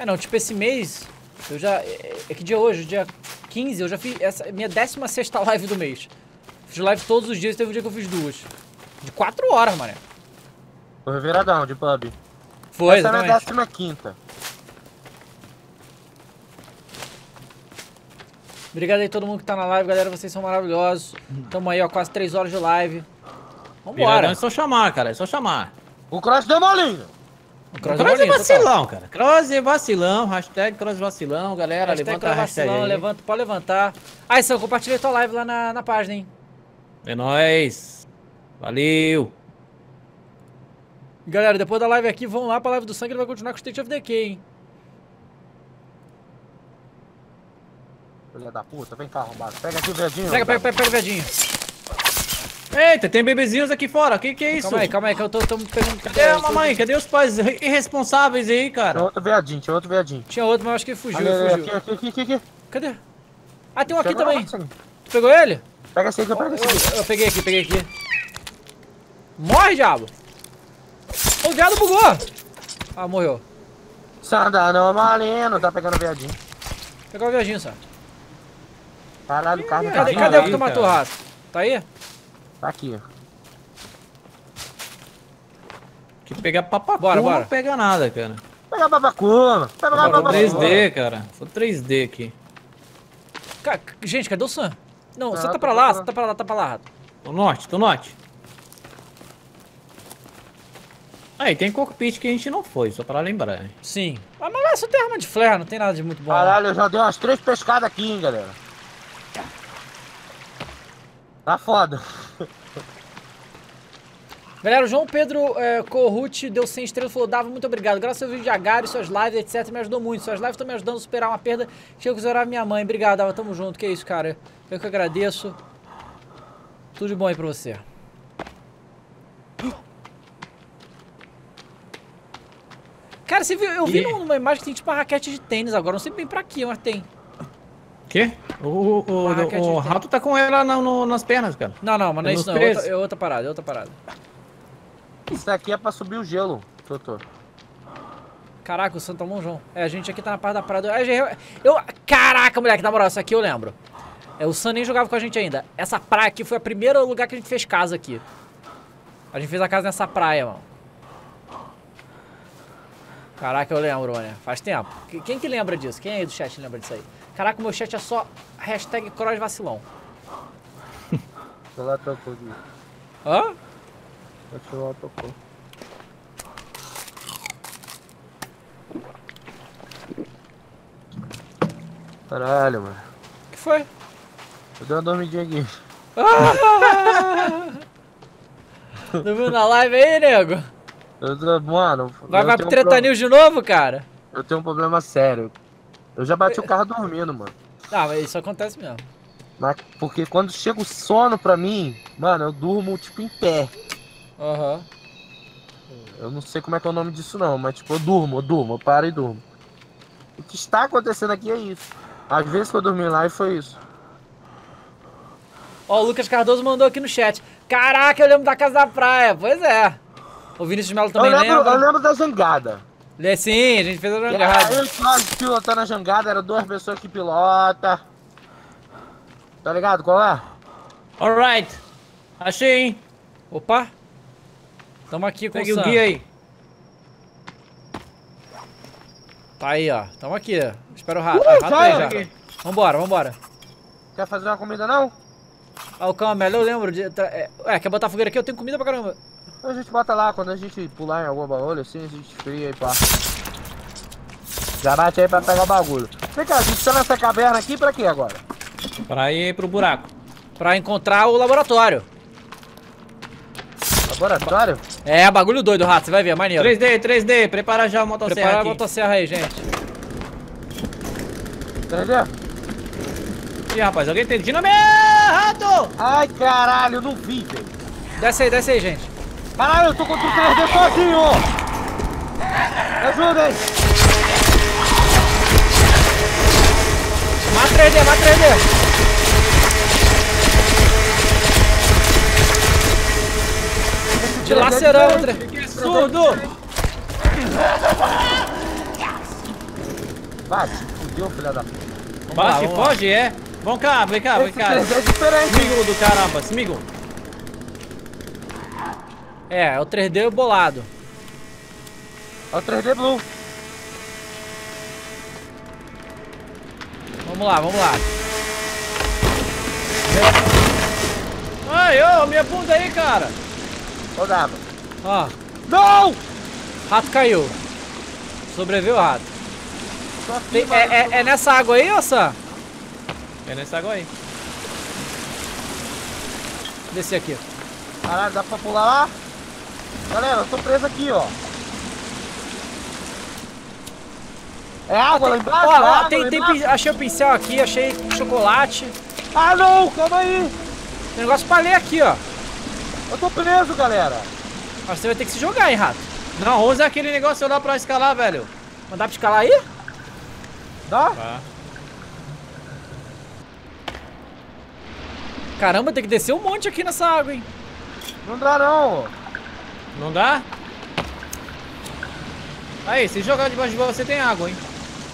É, não, tipo, esse mês, eu já... É que dia é hoje? Dia 15, eu já fiz essa minha 16ª live do mês. Fiz live todos os dias, teve um dia que eu fiz 2. De 4 horas, mané. Foi viradão de pub. Foi, essa exatamente. é a minha 15ª. Obrigado aí a todo mundo que tá na live, galera. Vocês são maravilhosos. Tamo aí, ó, quase 3 horas de live. Vambora. É só chamar, cara. É só chamar. O Cross deu molinho. O Cross é vacilão, cara. Cross é vacilão. Hashtag Cross vacilão, galera. Hashtag levanta a hashtag vacilão, aí. levanta, pode levantar. Ah, isso, eu compartilhei tua live lá na página, hein. É nóis. Valeu. Galera, depois da live aqui, vão lá pra live do sangue. Ele vai continuar com o State of Decay, hein. Filha da puta, vem cá, arrombado. Pega aqui o verdinho. Pega o viadinho. Eita, tem bebezinhos aqui fora. Que é isso? Calma aí, que eu tô pegando... Cadê a mamãe? Cadê os pais irresponsáveis aí, cara? Tinha outro viadinho, tinha outro viadinho. Tinha outro, mas eu acho que ele fugiu, Aqui. Cadê? Ah, tem um aqui Chega também. lá, Tu pegou ele? Pega esse aí que eu pego esse aqui. Eu peguei aqui. Morre, diabo! O viado bugou! Ah, morreu. Sandra não maleno, tá pegando viadinho. Pegar o viadinho, só. Caralho, o carro tá Cadê o que tu aí, matou o cara? rato? Tá aí? Tá aqui, ó. Que pegar papacu Bora. não pega nada, cara. Pega a babacuma. Pega a Foi babacuma. 3D, cara. Foi 3D aqui. Gente, cadê o Sam? Não, Não, você tá tô pra lá, procurando. tá pra lá, rato. Tô norte. Aí, tem cockpit que a gente não foi, só pra lembrar. Sim. Ah, mas lá só tem arma de flare, não tem nada de muito bom. Caralho, eu já dei umas 3 pescadas aqui, hein, galera. Tá foda. Galera, o João Pedro Corrute deu 100 estrelas e falou: Dava, muito obrigado. Graças ao vídeo de Agari, suas lives, etc. Me ajudou muito. Suas lives estão me ajudando a superar uma perda que eu considerava minha mãe. Obrigado, Dava. Tamo junto. Que isso, cara. Eu que agradeço. Tudo de bom aí pra você. Cara, você viu? Eu vi numa imagem que tem tipo uma raquete de tênis agora. Não sei bem pra quê, mas tem. Quê? O rato tá com ela nas pernas, cara. Não, mas não é isso não. É outra parada, Isso aqui é pra subir o gelo, doutor. Caraca, o Santa João. A gente aqui tá na parte da parada. Caraca, moleque, na moral, isso aqui eu lembro. O Sam nem jogava com a gente ainda. Essa praia aqui foi o primeiro lugar que a gente fez casa aqui. A gente fez a casa nessa praia, mano. Caraca, eu lembro, mano. Faz tempo. Quem que lembra disso? Quem aí do chat lembra disso aí? Caraca, o meu chat é só hashtag Cross vacilão. O celular tocou aqui. Hã? O celular tocou. Caralho, mano. O que foi? Eu dei uma dormidinha aqui. Dormiu na live aí, nego? Mano... Vai pro Treta News de novo, cara? Eu tenho um problema sério. Eu já bati o carro dormindo, mano. Ah, mas isso acontece mesmo. Mas porque quando chega o sono pra mim, mano, eu durmo tipo em pé. Aham. Eu não sei como é que é o nome disso não, mas tipo, eu paro e durmo. O que está acontecendo aqui é isso. Às vezes que eu dormi lá e foi isso. Ó, o Lucas Cardoso mandou aqui no chat. Caraca, eu lembro da casa da praia. Pois é. O Vinícius Melo também lembra. Eu lembro da jangada. Sim, a gente fez a jangada. Aí nós pilotando a jangada, eram 2 pessoas que pilota. Tá ligado qual é? Alright. Achei, hein? Opa. Tamo aqui com Pegue o o Sam. guia aí. Tá aí, ó. Tamo aqui. Espera o rato. Rato aí já. Aqui. Vambora. Quer fazer uma comida não? Ah, o Camelo, eu lembro de... quer botar fogueira aqui? Eu tenho comida pra caramba. A gente bota lá, quando a gente pular em alguma baúla assim, a gente fria aí, pá. Já bate aí pra pegar o bagulho. Vem cá, a gente tá nessa caverna aqui pra quê agora? Pra ir pro buraco. Pra encontrar o laboratório. Laboratório? É, bagulho doido, rato. Você vai ver, é maneiro. 3D. Prepara já a motosserra Prepara a aqui. motosserra aí, gente. Entendeu? Ih, rapaz, alguém tem dinamite, rato! Ai, caralho, eu não vi, velho. Desce aí, gente. Caralho, eu tô contra o 3D sozinho! Me ajuda aí! Mata 3D. Dilacerando o 3D. Que surdo! Bate, fudeu, filha da puta. Bate, foge, é? Vamos cá, vem cá, vem Esse cá. 3D é diferente. Smigo do caramba, Smigo. É o 3D bolado. É o 3D Blue. Vamos lá, vamos lá. Ai, ô, minha bunda aí, cara. Rodava. Ó, Não! rato caiu. Sobreviveu o rato. Tô aqui, mano. É nessa água aí, ô Sam? É nessa água aí. Descer aqui. Caralho, dá pra pular lá? Galera, eu tô preso aqui, ó. É água lá embaixo? Ó, É ó, água lá embaixo? achei o pincel aqui, achei chocolate. Ah, não! Calma aí! Tem negócio pra ler aqui, ó. Eu tô preso, galera. Mas você vai ter que se jogar, hein, rato. Não, usa aquele negócio lá pra escalar, velho. Mas dá pra escalar aí? Dá? Tá. Caramba, tem que descer um monte aqui nessa água, hein. Não dá, não. Não dá? Aí, se jogar debaixo de você tem água, hein?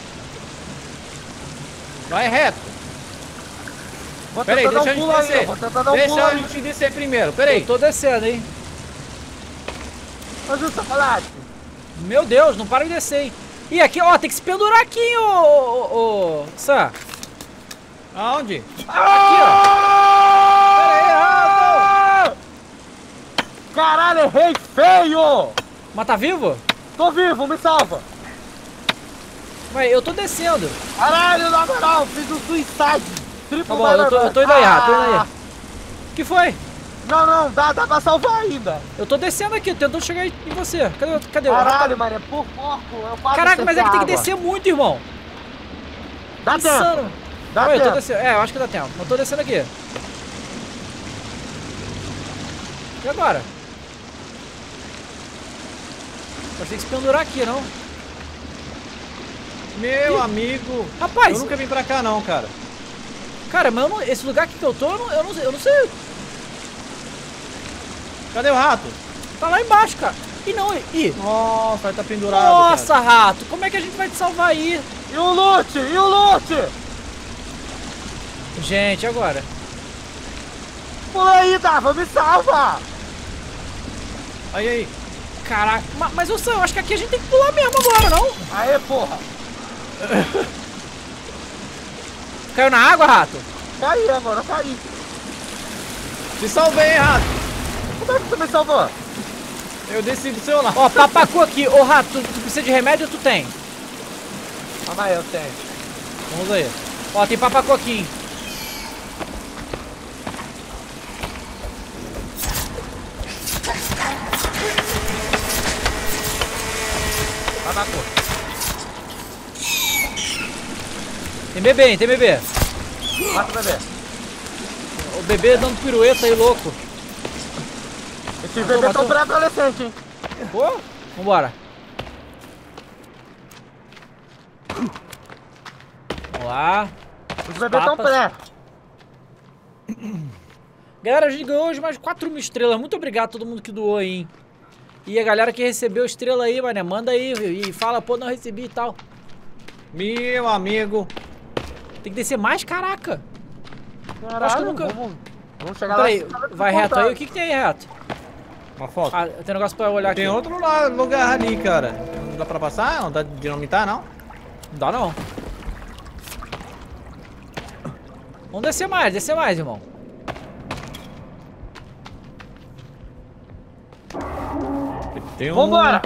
Vai reto. Vou Peraí, tentar dar deixa um eu pulo te aí. descer. Vou tentar dar um Deixa pulo aí. eu te descer primeiro, peraí. Eu tô descendo, hein. Mas o chocolate. Meu Deus, não para de descer, hein. Ih, aqui, ó, tem que se pendurar aqui, hein, ô Sam. Aonde? Aqui, ó. Pera aí, rato! Caralho, errei feio! Mas tá vivo? Tô vivo, me salva! Mas eu tô descendo. Caralho, na moral, fiz um suicide! Triplo Tá bom, eu tô indo aí, rato, tô indo aí. O que foi? Não, não, dá pra salvar ainda! Eu tô descendo aqui, tentando chegar em você. Cadê o rato? Caralho, Maria, por pouco, eu quase Caraca, mas é que tem que água. descer muito, irmão. Dá Insano. tempo! Dá Olha, eu tô tempo! descendo. É, eu acho que dá tempo. Eu tô descendo aqui. E agora? Mas tem que se pendurar aqui, não? Meu amigo. Rapaz, Eu nunca vim pra cá não, cara. cara, mas esse lugar aqui que eu tô, eu não sei. Cadê o rato? Tá lá embaixo, cara. E não, Nossa, ele tá pendurado. Nossa, cara. rato, como é que a gente vai te salvar aí? E o loot? E o loot? Gente, agora. Pula aí, Dava, me salva! Aí. Caraca, mas eu acho que aqui a gente tem que pular mesmo agora, não? Aê, porra! Caiu na água, rato? Caí agora, caí! Te salvei, hein, rato. Como é que tu me salvou? Eu desci do seu lado. Ó, papacu aqui. Ô, rato, tu precisa de remédio ou tu tem? Calma aí, eu tenho. Vamos aí. Ó, tem papacu aqui, hein? Babacu. Tem bebê, hein? Tem bebê. Mata o bebê. O bebê dando pirueta aí, louco. Esses bebês tão pré-adolescentes, hein? Pô, vambora. Vamos lá. Os bebês tão papas. pré. Galera, a gente ganhou hoje mais 4.000 estrelas. Muito obrigado a todo mundo que doou aí, hein? E a galera que recebeu estrela aí, mané, manda aí e fala, pô, não recebi e tal. Meu amigo. Tem que descer mais, caraca. Caralho, Acho que eu nunca... Vamos chegar Peraí, lá. vai reto aí. O que tem aí, reto? Uma foto. Ah, tem um negócio pra eu olhar aqui. Tem outro lugar ali, cara. Não dá pra passar? Não dá de dinamitar, não? Não dá, não. Vamos descer mais, irmão. Tem um... Vambora!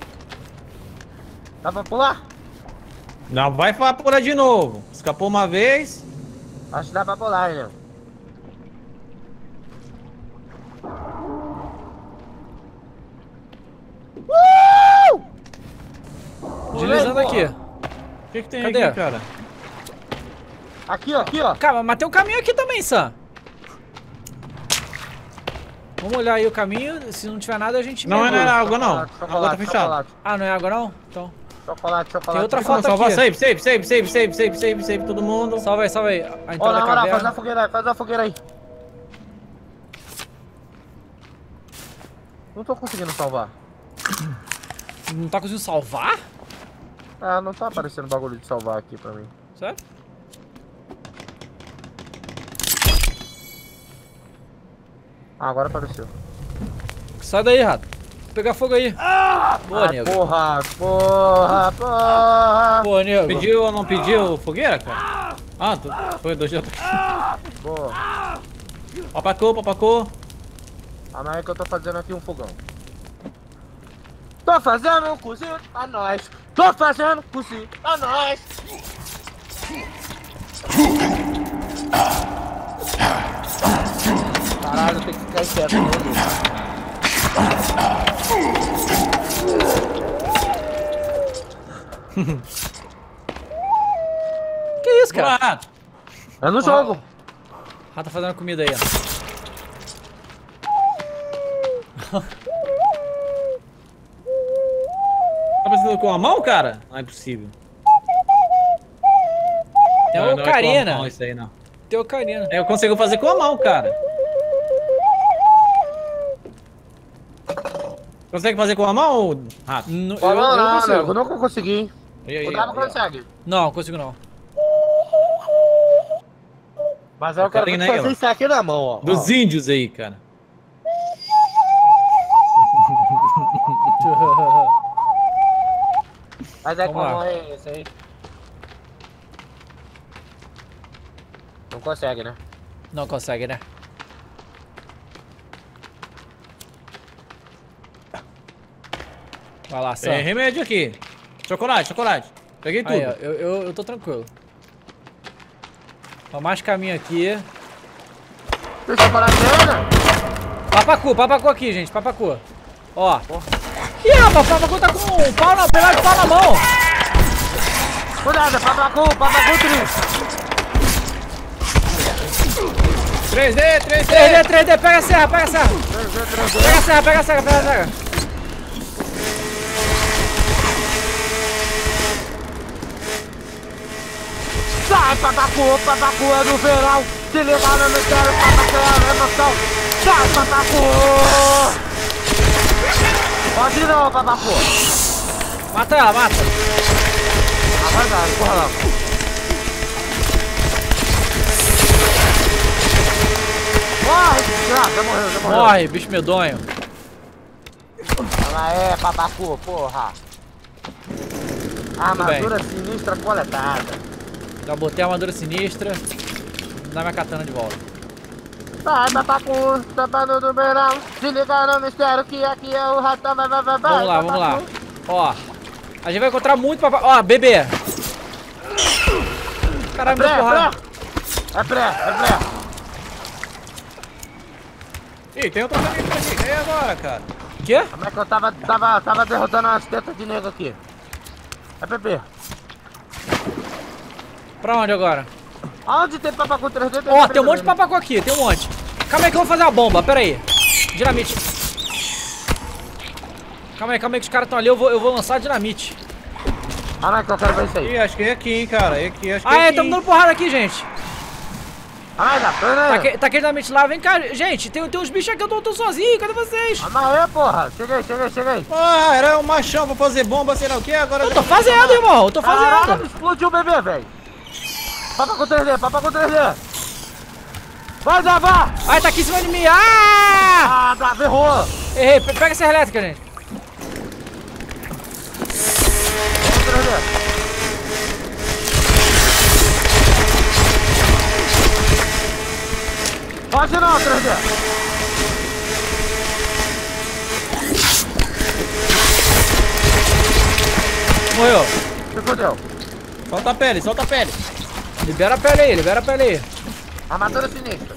Dá pra pular? Não, vai pular de novo. Escapou uma vez. Acho que dá pra pular, né? Deslizando aqui. O que tem Cadê? aqui, cara? Aqui, ó, aqui, ó. Calma, mas tem um caminho aqui também, Sam. Vamos olhar aí o caminho. Se não tiver nada, a gente... Não, mergulha. não é água, não. A Chocolate, água tá fechada. chocolate, Ah, não é água, não? Então... chocolate, chocolate. Tem outra Vamos foto salvar. aqui. Save, todo mundo. Salva aí. A Ó, entrada na da moral, faz caverna. uma fogueira aí, faz uma fogueira aí. Não tô conseguindo salvar. Não tá conseguindo salvar? Ah, não tá aparecendo bagulho de salvar aqui pra mim. Sério? Ah, agora apareceu. Sai daí, rato. Vou pegar fogo aí. Boa, nego. Porra, porra, porra. Boa, nego. Pediu ou não pediu fogueira, cara? Ah, foi 2 de Boa. Papacô. Ah, mas é que eu tô fazendo aqui um fogão. Tô fazendo um cozido pra nós. Tô fazendo um cozido pra nós. Caralho, tem que ficar esperto todo. Que isso, cara? Rato. É no jogo. Rato tá fazendo comida aí, ó. Tá fazendo com a mão, cara? Não é possível. Tem Não, o não é com a Ocarina. mão isso aí, não. Tem o Ocarina. Eu consigo fazer com a mão, cara. Consegue fazer com a mão, Rato? Eu não Não, consigo. eu nunca consegui. Aí, O Dava consegue. Não consigo não. Mas eu quero Ocarina ver aí, fazer ó. isso aqui na mão, ó. Dos índios aí, cara. Mas é Vamos lá. como é esse aí? Não consegue, né? Não consegue, né? Vai lá, Sam. Tem remédio aqui. Chocolate. Peguei tudo. Aí, ó, eu tô tranquilo. Ó, mais caminho aqui. Deixa eu parar dela. Papacu aqui, gente, papacu. Ó. Ih, rapaz, o papacu tá com um pau na, pedaço de pau na mão. Cuidado, papacu triste. 3D. 3D, pega a serra. Pega a serra. Sai, papacu é do verão. Se liga no mistério, papacu é a emoção. Sai, papacu. Pode ir não, papacu. Mata ela, mata. Ah, vai dar, corra lá. Morre, já morreu. Morre, bicho medonho. Ela é, papacu, porra. Armadura sinistra coletada. Já botei a armadura sinistra. Vou dar minha katana de volta. Vai, papacu, tampando do verão. Se liga no mistério que aqui é o ratão, vai. Vamos lá. Ó. A gente vai encontrar muito papacu. Ó, bebê. Caralho, meu porrada. É pré. Ih, tem outro caminho aqui. E agora, cara? Quê? Como é que eu tava derrotando umas tetas de nego aqui? É bebê. Pra onde agora? Aonde tem papacu 3D? Ó, tem um monte de papacu aqui, tem um monte. Calma aí que eu vou fazer a bomba, pera aí. Dinamite. Calma aí que os caras estão ali, eu vou lançar dinamite. Ah, não, que eu quero ver isso aí. Ih, acho que é aqui, hein, cara. É aqui, acho que Ah, é é, aqui. tamo dando porrada aqui, gente. Ah, dá pena. Tá aquele dinamite lá, vem cá. Gente, tem uns bichos aqui, eu tô sozinho, cadê vocês? Ah, mas é, porra. Chega aí. Ah, era um machão pra fazer bomba, sei lá o que, agora... Eu tô fazendo, irmão, eu tô Caralho, fazendo. explodiu o bebê, velho. Papacu 3D. Vai, Dava. Ai, tá aqui em cima de mim. Ah! Ah, Dava, errou. Errei, pega essa elétrica, gente. 3D. Pode não, 3D. Morreu. Se fodeu. Solta a pele. Libera a pele aí. Armadura sinistra.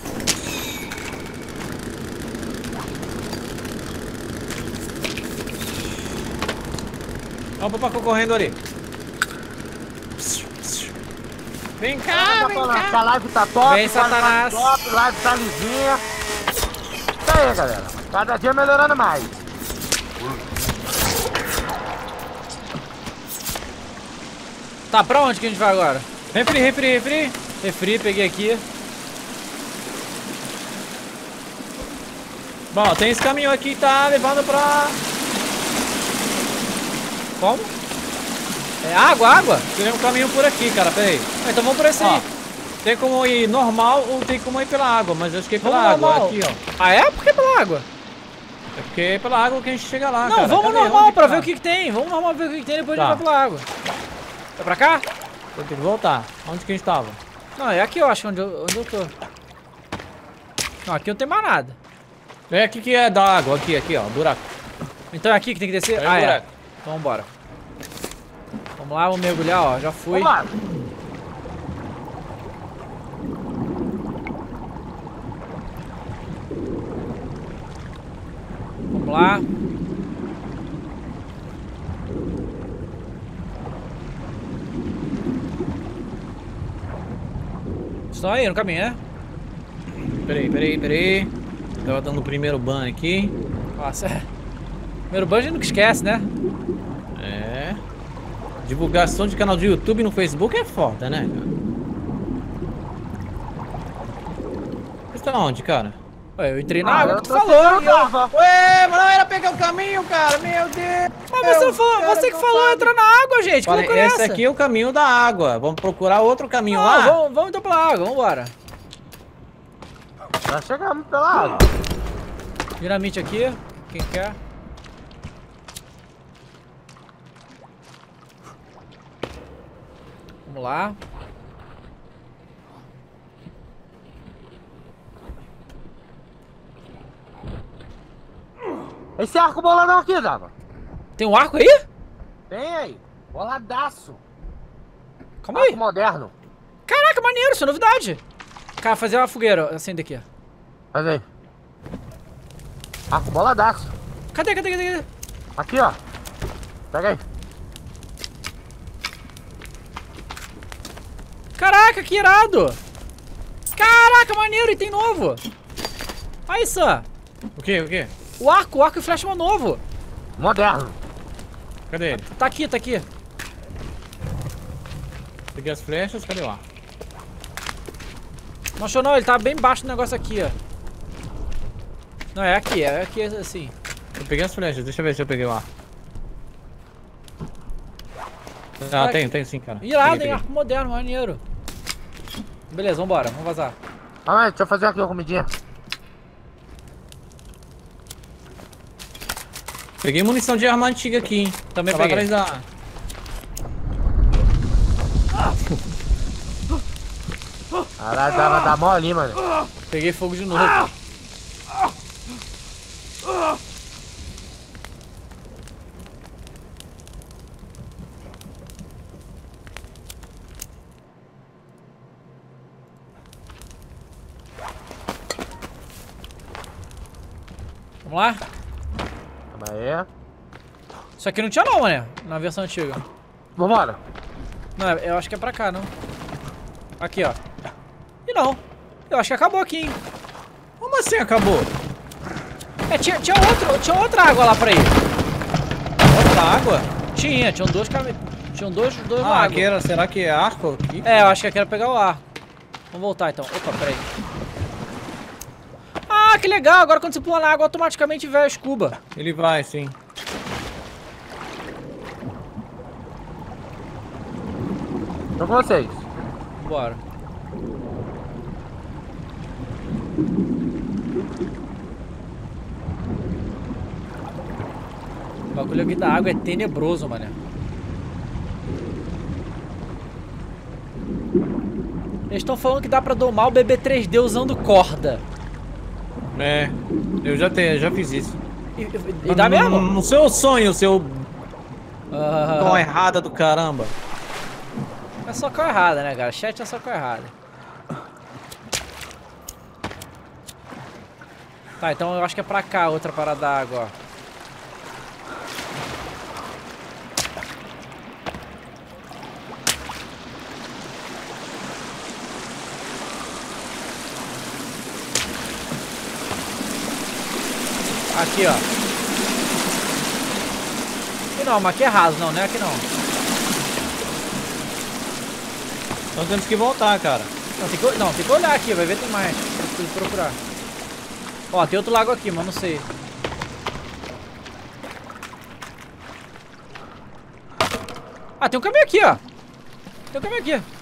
Olha o papacu correndo ali. Vem cá, vem cá. A live tá top. Vem, Satanás. Top, live tá lisinha. Isso aí, galera. Cada dia melhorando mais. Tá, pra onde que a gente vai agora? Refri. Refri, peguei aqui. Bom, tem esse caminho aqui que tá levando pra... Como? É água? Tem um caminho por aqui, cara, peraí. Então vamos por esse aí. Tem como ir normal ou tem como ir pela água, mas eu acho que é pela Vamos água, normal. aqui, ó. Ah, é? Por que pela água? É porque é pela água que a gente chega lá, Não, cara. vamos Cadê? normal Onde pra tá? ver o que tem. Vamos normal ver o que tem, depois a Tá. gente vai pela água. É pra cá? Eu tenho que voltar. Onde que a gente tava? Não, é aqui eu acho, onde eu tô. Não, aqui não tem mais nada. É aqui que é da água, aqui, ó, buraco. Então é aqui que tem que descer? É o Ah, é. buraco. Então vambora. Vamos lá, vamos mergulhar, ó. Já fui. Vamos lá. Vamos lá. Estão aí no caminho, né? Peraí. Tava dando o primeiro ban aqui. Nossa, é. Primeiro banho a gente nunca esquece, né? É. Divulgação de canal de YouTube no Facebook é foda, né, cara? Você tá onde, cara? Ué, eu entrei na água eu que tu tô falou. sem E eu... água. Ué, mas não era pegar o caminho, cara, meu Deus! Mas você, não falou, você que falou entrar na água, gente. Que Falei, loucura é esse essa? aqui é o caminho da água. Vamos procurar outro caminho Não, lá? vamos então pela água, vambora. Já chegamos pela água. Dinamite aqui, quem quer? Vamos lá. Esse arco boladão aqui, Dava. Tem um arco aí? Tem aí. Boladaço. Calma aí. Arco moderno. Caraca, maneiro, isso é novidade. Cara, fazer uma fogueira, acende aqui. Faz aí. Arco boladaço. Cadê? Aqui, ó. Pega aí. Caraca, que irado. Caraca, maneiro, e tem novo. Aí, Sam. O quê? O arco e flecha novo. Moderno. Cadê ele? Tá aqui. Peguei as flechas, cadê lá? Não achou não, ele tá bem baixo do negócio aqui, ó. Não, é aqui assim. Eu peguei as flechas, deixa eu ver se eu peguei lá. Ah, tem sim, cara. Irado, Peguei. hein? Arco moderno, maneiro. Beleza, vambora, vamos vazar. Calma aí, deixa eu fazer aqui uma comidinha. Peguei munição de arma antiga aqui, hein? Também Tava peguei. atrás da... Caralho, dá mó ali, mano. Peguei fogo de novo. Vamos lá? Calma aí. Isso aqui não tinha não, mané, na versão antiga. Vambora. Não, eu acho que é pra cá, não. Aqui, ó. E não. Eu acho que acabou aqui, hein. Como assim acabou? É, tinha outra água lá pra ir. Outra água? Tinham dois caminhos. Tinham dois Ah, lagos. aqui era, será que é arco aqui? É, eu acho que aqui era pegar o arco. Vamos voltar então. Opa, peraí. Ah, que legal. Agora quando você pula na água, automaticamente vem a escuba. Ele vai, sim. Tô com vocês. Bora. O bagulho aqui da água é tenebroso, mané. Eles estão falando que dá pra domar o bebê 3D usando corda. É, eu já fiz isso. E dá mesmo? No seu sonho, seu Ah, tom errada do caramba. é só cor errada, né, cara? Chat é só cor errada. Tá, então eu acho que é pra cá, outra parada da água, ó. Aqui, ó. Aqui não, mas aqui é raso, não, né? Aqui não. Então temos que voltar, cara. Não, tem que olhar aqui, vai ver tem mais. Tem que procurar. Ó, tem outro lago aqui, mas não sei. Ah, tem um caminho aqui, ó. Tem um caminho aqui.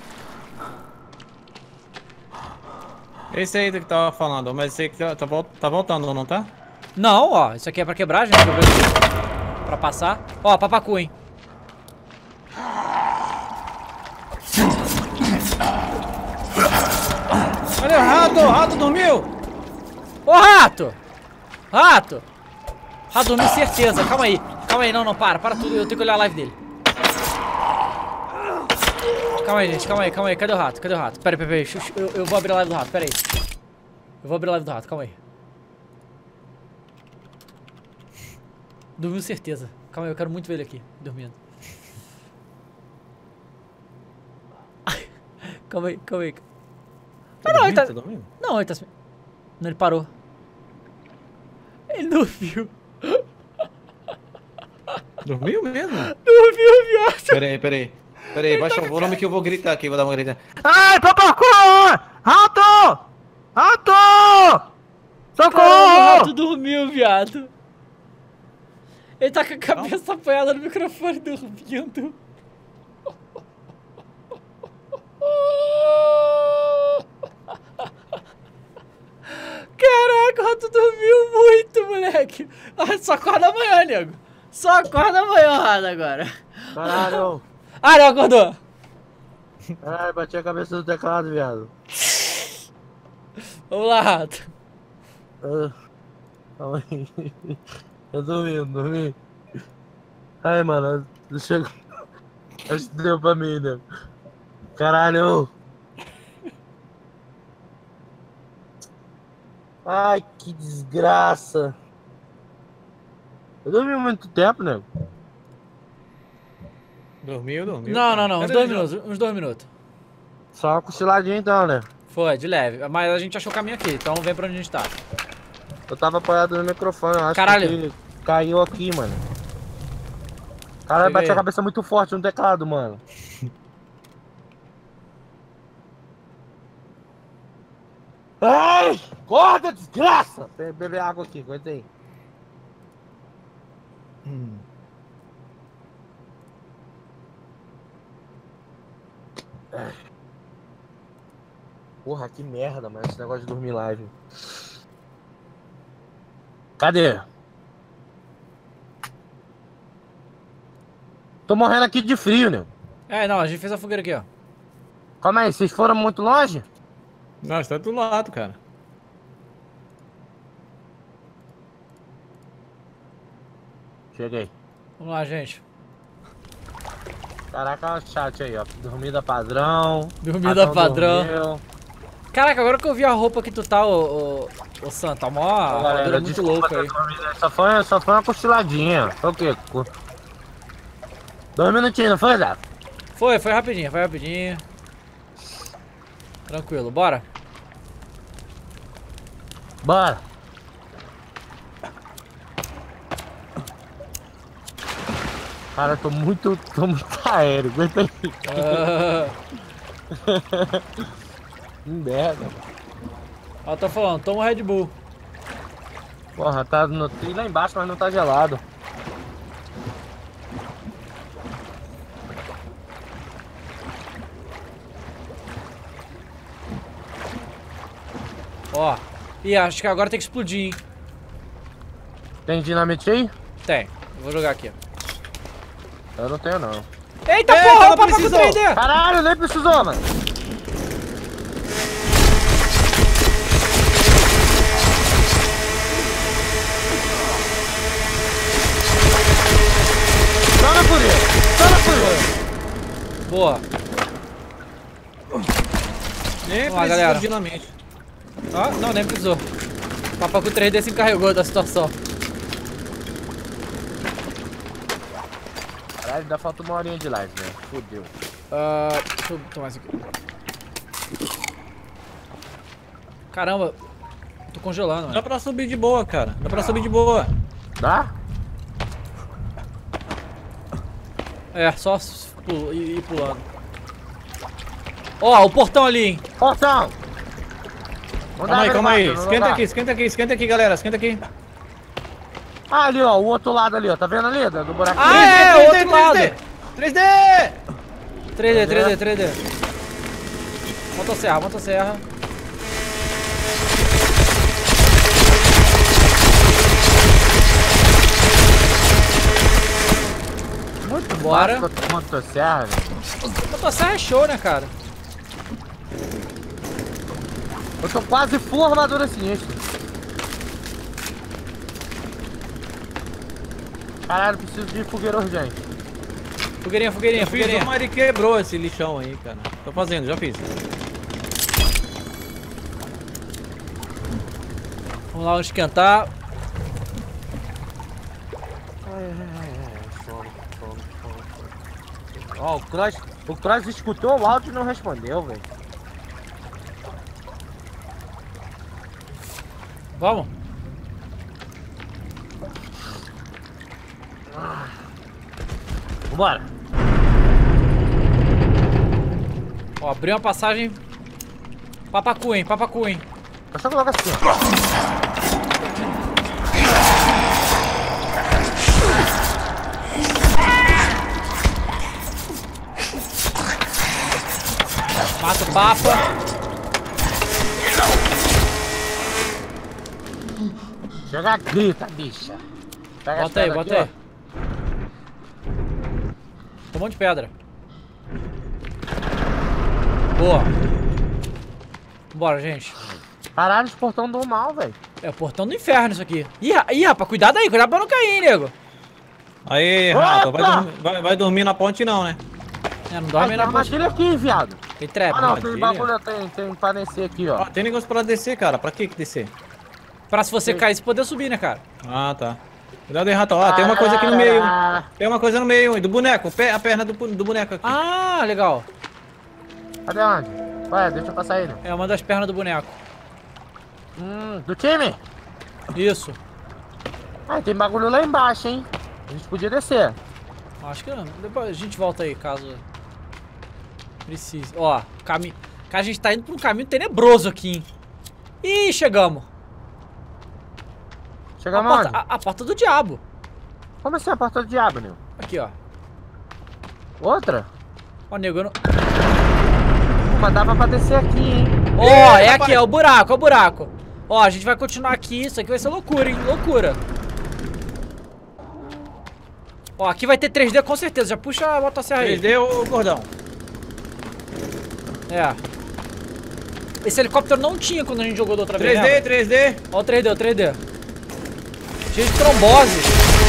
Esse aí que tava falando, mas esse aí que tá voltando, não tá? Não, ó. Isso aqui é pra quebrar, gente. Quebrou aqui. Pra passar. Ó, papacu, hein. Cadê o rato? O rato dormiu! Ô, rato! Rato! Rato dormiu, certeza. Calma aí. Calma aí. Não, não, para tudo. Eu tenho que olhar a live dele. Calma aí, gente. Calma aí. Cadê o rato? Pera aí. Eu vou abrir a live do rato. Pera aí. Eu vou abrir a live do rato. Calma aí. Dormiu, certeza. Calma aí. Eu quero muito ver ele aqui. Dormindo. Calma aí. Tá Não, ele tá... dormindo? Não, ele tá... Não, ele parou. Ele dormiu. Dormiu mesmo? Dormiu, viado. Peraí, baixa o volume que eu vou gritar aqui, vou dar uma gritada. Ai, papacu! Rato! Rato! Caramba, o Socorro! rato dormiu, viado. Ele tá com a cabeça apoiada no microfone dormindo. Caraca, o rato dormiu muito, moleque. Só acorda amanhã, nego. Só acorda amanhã, rato, agora. Caralho! Ah, não, acordou. Caralho, bati a cabeça no teclado, viado. Vamos lá, rato. Calma aí. Eu dormi. Ai, mano, chegou. Acho que deu pra mim, né? Caralho! Ai, que desgraça! Eu dormi muito tempo, né? Dormiu. Não, uns Cadê 2 ele? minutos, uns 2 minutos. Só uma cochiladinha então, né? Foi, de leve. Mas a gente achou o caminho aqui, então vem pra onde a gente tá. Eu tava apoiado no microfone, eu acho Caralho. que caiu aqui, mano. Caralho, Cheguei. bati a cabeça muito forte no teclado, mano. Ai! Acorda, desgraça! Tem que beber água aqui, aguenta aí. Ai. Porra, que merda, mano, esse negócio de dormir live. Cadê? Tô morrendo aqui de frio, né? É, não, a gente fez a fogueira aqui, ó. Calma aí, vocês foram muito longe? Não, está do lado, cara. Cheguei. Vamos lá, gente. Caraca, olha o chat aí, ó. Dormida padrão. Dormida Ratão padrão. dormiu. Caraca, agora que eu vi a roupa que tu tá, ô Santa, a mó Galera, armadura muito desculpa louca ter aí. dormido aí. Só foi uma cochiladinha. Foi o quê? 2 minutinhos, não foi, Zé? Foi rapidinho, Tranquilo, bora. Bora. Cara, eu tô muito aéreo. Aguenta aí. Merda. Ó, tô falando, toma um Red Bull. Porra, tá no tri lá embaixo, mas não tá gelado. Ó. Ih, acho que agora tem que explodir, hein? Tem dinamite aí? Tem. Eu vou jogar aqui, ó. Eu não tenho, não. Eita, Eita, porra, não o papacu precisou. 3D! Caralho, nem precisou, mano. Só na fúria. Boa. Nem Vamos lá, precisa galera. de dinamite. Ó, não, nem precisou. O papacu 3D se encarregou da situação. Caralho, ainda falta 1 horinha de live, né? Fudeu. Deixa eu tomar isso aqui. Caramba. Tô congelando, Dá mano. pra subir de boa, cara. Dá pra subir de boa. Dá? É, só ir pulando. Ó, o portão ali, hein? Portão! Calma aí. Esquenta aqui, galera. Esquenta aqui. Ah, ali, ó, o outro lado ali, ó. Tá vendo ali? Do buraco? Ah, é, o outro lado. 3D! 3D. Motosserra. Muito Bora. Motosserra, velho. Motosserra é show, né, cara? Eu tô quase full armadura sinistra. Caralho, preciso de fogueira urgente. Fogueirinha. Fiz uma, ele quebrou esse lixão aí, cara. Tô fazendo, já fiz. Vamos lá esquentar. Ó, o Cross escutou o áudio e não respondeu, velho. Vamos. Vambora. Ó, abriu uma passagem. Papacu, hein? Eu só coloco assim, Mata o papa. Chega, grita, bicha. Pega Bota aí. Tem Tem um monte de pedra. Boa. Bora, gente. Caralho, os portão do mal, velho. É o portão do inferno isso aqui. Ih, rapaz, cuidado aí, cuidado pra não cair, hein, nego. Aí, Rato, vai dormir na ponte não, né? Não dorme aí na ponte. Armadilha aqui, viado. Tem trap. Ah, não, armadilha. tem bagulho, tem pra descer aqui, ó. Ó, tem negócio pra descer, cara. Pra que descer? Pra se você cair, você poder subir, né, cara? Ah, tá. Cuidado aí, Rato. Ó, tem uma coisa aqui no meio. Tem uma coisa no meio, hein, do boneco. A perna do boneco aqui. Ah, legal. Cadê onde? Ué, deixa eu passar ele. É uma das pernas do boneco. Do time? Isso. Ah, tem bagulho lá embaixo, hein? A gente podia descer. Acho que não. Depois a gente volta aí, caso precise. Ó, caminho. Cara, a gente tá indo pra um caminho tenebroso aqui, hein? Ih, chegamos. Chegamos onde? A porta do diabo. Como assim a porta do diabo, Nil? Aqui, ó. Outra? Ó, nego, eu não... Mas dava pra descer aqui, hein? Ó, é aqui, é o buraco, Ó, a gente vai continuar aqui, isso aqui vai ser loucura, hein? Loucura. Ó, aqui vai ter 3D com certeza, já puxa a motosserra aí. 3D ou gordão? É. Esse helicóptero não tinha quando a gente jogou da outra vez, 3D. Ó o 3D. Cheio de trombose.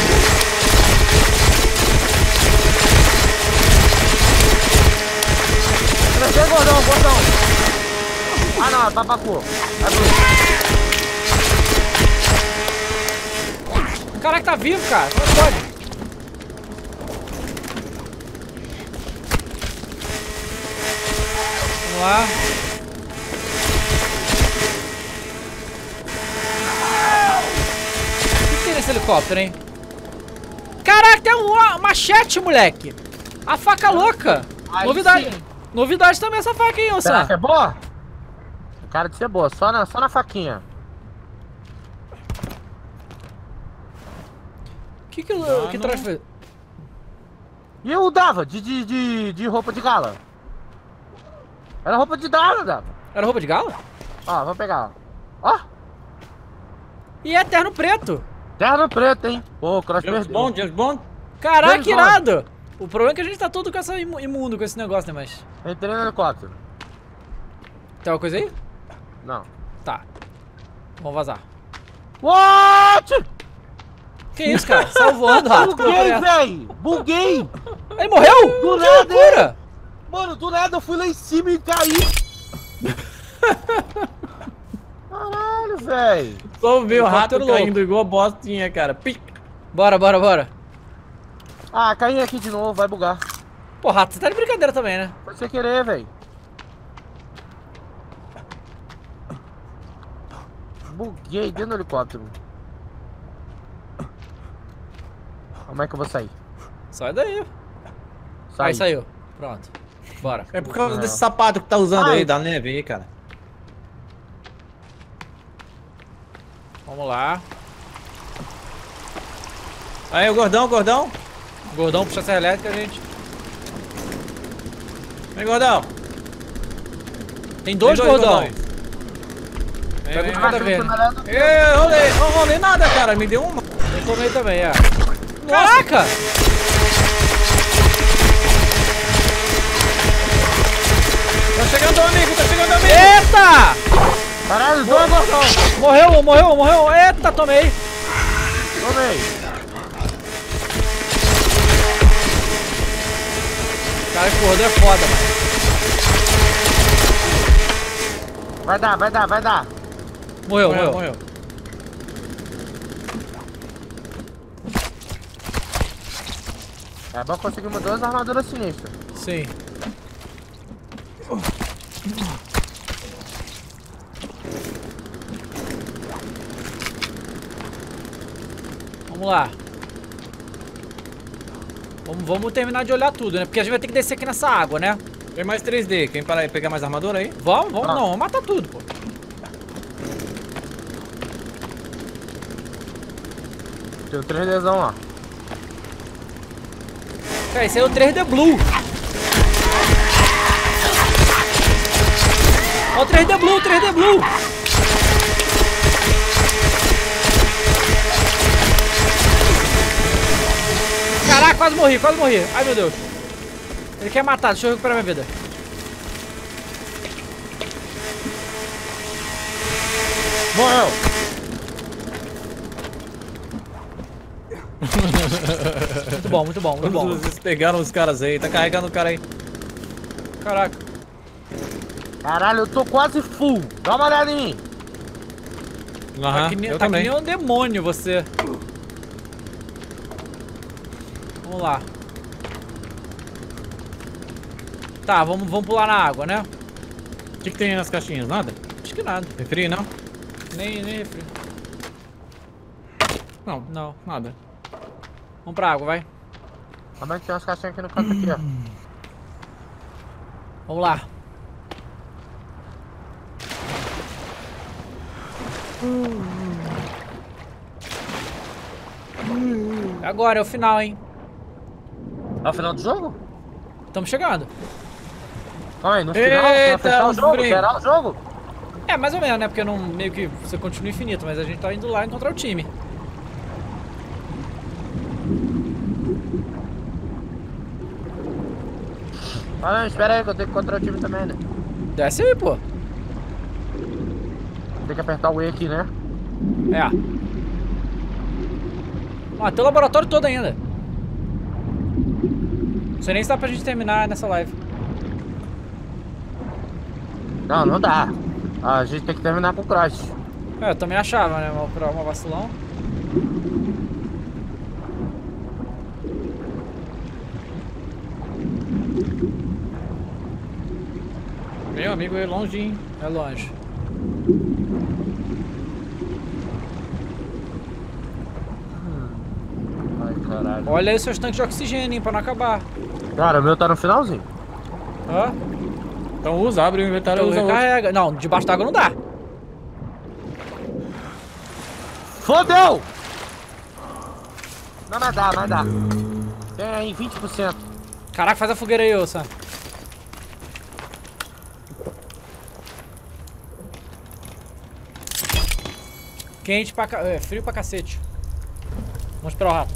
Descer, gordão. Ah, não, é papacu. Caraca, tá vivo, cara. Como pode? Vamos lá. O que tem nesse helicóptero, hein? Caraca, tem um machete, moleque. A faca louca. Aí Novidade. sim. Novidade também essa faca, hein, ô Será Sam? que é boa? Cara de ser boa, só na faquinha. Que traz foi? E eu dava de roupa de gala. Era roupa de gala, dava. Era roupa de gala? Ó, vou pegar. Ó, E é terno preto. terno preto, hein? Pô, o Cross James perdeu. Bond, James Bond. Caraca, James que Bond. irado. O problema é que a gente tá todo com essa imundo com esse negócio, né, mas... Entrei no helicóptero. Tem alguma coisa aí? Não. Tá. Vamos vazar. What? Que isso, cara? Saiu voando, rato. Buguei, véi! Buguei! Ele morreu? Do Que nada, loucura! Mano, do nada eu fui lá em cima e caí. Caralho, véi. Só ver o rato Helicóptero caindo igual bostinha, cara. Pic. Bora. Ah, caí aqui de novo, vai bugar. Pô, rato, você tá de brincadeira também, né? Foi sem querer, véi. Buguei dentro do helicóptero. Como é que eu vou sair? Sai daí. Aí saiu. Pronto. Bora. É por causa Não. desse sapato que tá usando Ai. aí, da neve aí, cara. Vamos lá. Aí, o gordão. Gordão puxa essa elétrica, gente. Vem, gordão. Tem dois, Tem dois gordão. gordões. Vem, Pega vem, um cada vem. vez. Não rolei nada, cara. Me deu uma. Tem como aí também, é. Caraca! Tá chegando, amigo. Tá chegando, amigo. Eita! Caralho, dois gordão. Morreu. Eita, tomei. Tomei. Cara, esse gordão é foda, mano. Vai dar. Morreu. É bom que conseguimos duas armaduras sinistras. Sim. Vamos lá. Vamos terminar de olhar tudo, né? Porque a gente vai ter que descer aqui nessa água, né? Tem mais 3D. Quem para pegar mais armadura aí? Vamos, vamos matar tudo, pô. Tem o 3Dzão lá. Cara, esse aí é o 3D Blue. Ó o 3D Blue. Caraca, quase morri. Ai, meu Deus. Ele quer matar, deixa eu recuperar minha vida. Morreu. Muito bom. Vocês pegaram os caras aí. Tá carregando o cara aí. Caraca. Caralho, eu tô quase full. Dá uma olhada em mim. Aham, eu Tá que também. nem um demônio você. Vamos lá. Tá, vamos pular na água, né? O que tem nas caixinhas? Nada? Acho que nada. Refri, não? Nem refri. Não, nada. Vamos pra água, vai. Como é que tem umas caixinhas aqui no canto aqui, ó? Vamos lá. Agora é o final, hein? É o final do jogo? Estamos chegando. Calma aí, no final, Eita, pra fechar o jogo, brinco. zerar o jogo? É, mais ou menos, né? Porque não, meio que você continua infinito, mas a gente tá indo lá encontrar o time. Ah, não, espera aí que eu tenho que encontrar o time também, né? Desce aí, pô. Tem que apertar o E aqui, né? É. Ó, tem o laboratório todo ainda. Não sei nem se dá pra gente terminar nessa live. Não, não dá. A gente tem que terminar com o Crash. É, eu também achava, né? Uma vacilão. Meu amigo é longe, hein? É longe. Ai, caralho. Olha aí seus tanques de oxigênio, hein, pra não acabar. Cara, o meu tá no finalzinho. Ó, Então usa, abre o inventário e então usa outro. recarrega. Não, debaixo d'água não dá. Fodeu! Não, mas dá. Tem aí 20%. Caraca, faz a fogueira aí, ô Sam. Quente pra frio pra cacete. Vamos esperar o rato.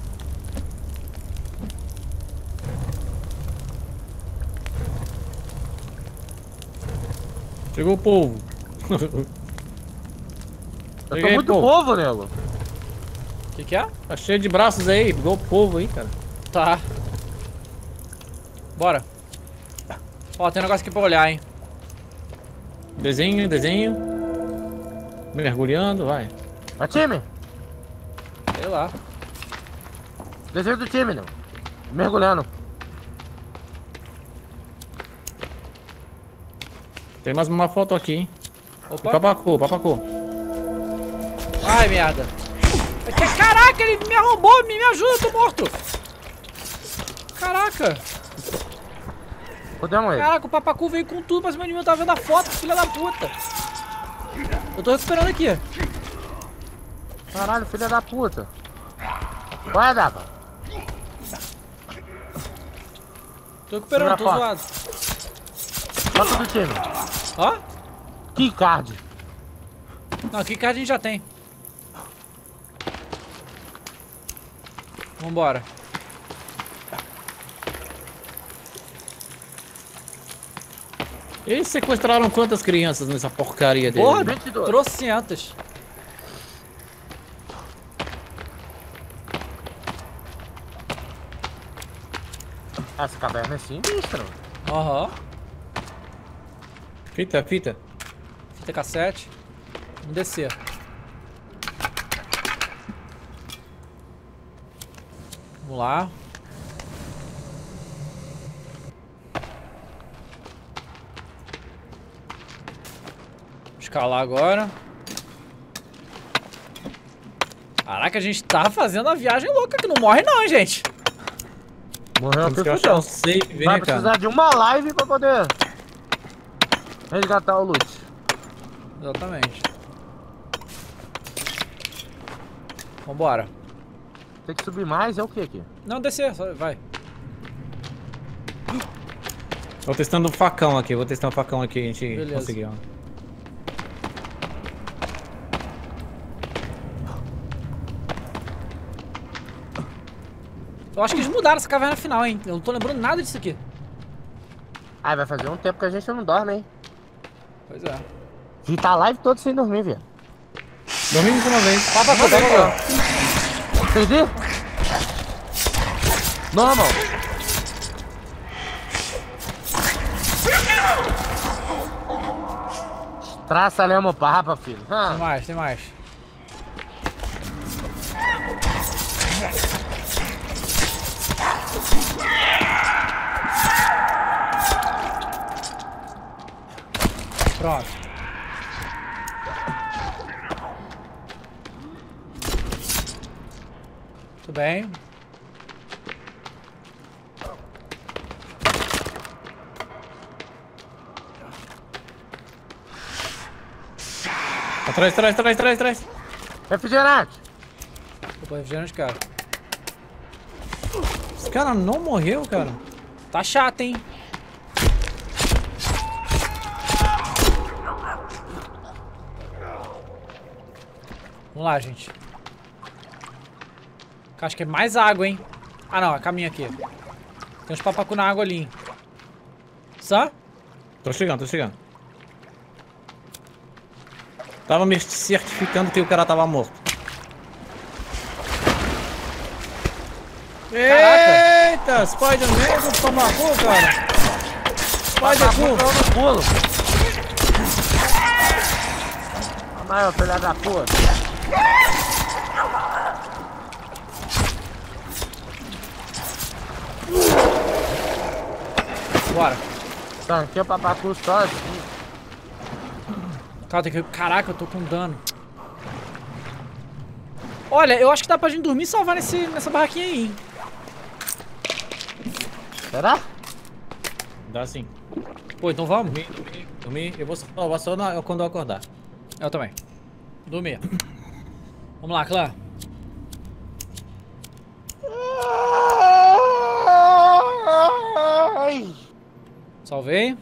Chegou o povo. Eu tô Cheguei, muito povo. povo, nego. O que é? Tá cheio de braços aí, igual o povo aí, cara. Tá. Bora. Ó, tem um negócio aqui pra olhar, hein. Desenho. Mergulhando, vai. É time? Sei lá. Desenho do time, nego. Mergulhando. Tem mais uma foto aqui, hein? Opa. Papacô. Ai, merda. Caraca, ele me arrombou. Me ajuda, eu tô morto. Caraca. Fodemos ele. Caraca, o papacu veio com tudo pra cima de mim. Eu tava vendo a foto, filha da puta. Eu tô recuperando aqui. Caralho, filha da puta. Vai, Dava. Tô recuperando, tô Segura a zoado. Bota do time. Ó. Keycard. Não, aqui que a gente já tem. Vambora. Eles sequestraram quantas crianças nessa porcaria dele? Porra, 22. trocentas. Essa caverna é sinistra. Aham. Fita. Fita cassete. Vamos descer. Vamos lá. Escalar agora. Caraca, a gente tá fazendo a viagem louca que não morre não, gente. Morreu Temos aqui, que achar fudeu. um save, Vai né, precisar cara? de uma live pra poder resgatar o loot. Exatamente. Vambora. Tem que subir mais, é o que aqui? Não, descer, só vai. Tô testando o facão aqui, vou testar o facão aqui, a gente Beleza. conseguiu. Eu acho que eles mudaram essa caverna final, hein? Eu não tô lembrando nada disso aqui. Ai, vai fazer um tempo que a gente não dorme, hein? Pois é. A gente tá live todo sem dormir, velho. Dormimos uma vez. Papacu. Perdi? Normal. Traça lemo papa, filho. Tem mais. Pronto. Tudo bem. Atrás. Refrigerante. Opa, refrigerante, cara. Esse cara não morreu, cara. Tá chato, hein? Vamos lá, gente. Acho que é mais água, hein? Ah, não. É caminho aqui. Tem uns papacu na água ali, hein? Só? Tô chegando. Tava me certificando que o cara tava morto. Caraca. Eita, Spider-Man do papacu, cara. Spider-Man. No pulo. Maior filha da puta. Bora. Tanquei o papacu só assim. Cara, tem que... Caraca, eu tô com dano. Olha, eu acho que dá pra gente dormir e salvar nessa barraquinha aí, hein? Será? Dá sim. Pô, então vamos? Dormir. Eu vou salvar só quando eu acordar. Eu também. Dormir. Vamos lá, clã. Salvei.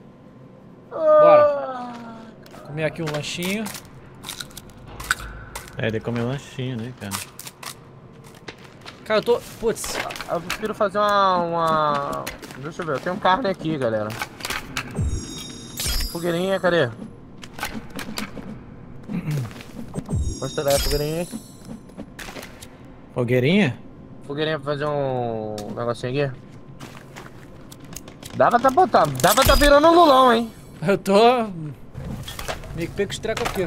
Bora. Comer aqui um lanchinho. É, de comer um lanchinho, né, cara? Cara, eu tô... Putz. Eu prefiro fazer uma... Deixa eu ver, eu tenho carne aqui, galera. Fogueirinha, cadê? Mostra aí a fogueirinha aí. Fogueirinha? Fogueirinha pra fazer um negocinho aqui. Dava tá virando um lulão, hein? Eu tô... Meio que pego os trecos aqui.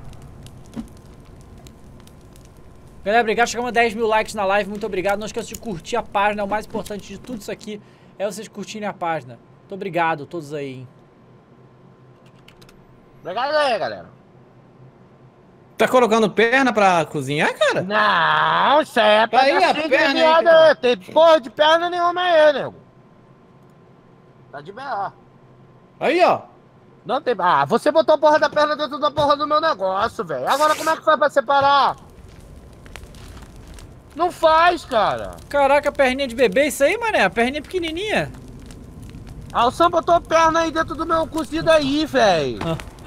Galera, obrigado. Chegamos a 10 mil likes na live. Muito obrigado. Não esqueça de curtir a página. O mais importante de tudo isso aqui é vocês curtirem a página. Muito obrigado a todos aí, hein? Obrigado aí, galera. Tá colocando perna pra cozinhar, cara? Não, isso aí é pra Aí a dar perna aí, nada. cara. Tem porra de perna nenhuma aí, nego. Tá de B.A. Aí, ó. Não tem... Ah, você botou a porra da perna dentro da porra do meu negócio, velho. Agora como é que faz pra separar? Não faz, cara. Caraca, perninha de bebê, isso aí, mané? A perninha pequenininha. Ah, o Sam botou a perna aí dentro do meu cozido aí, velho.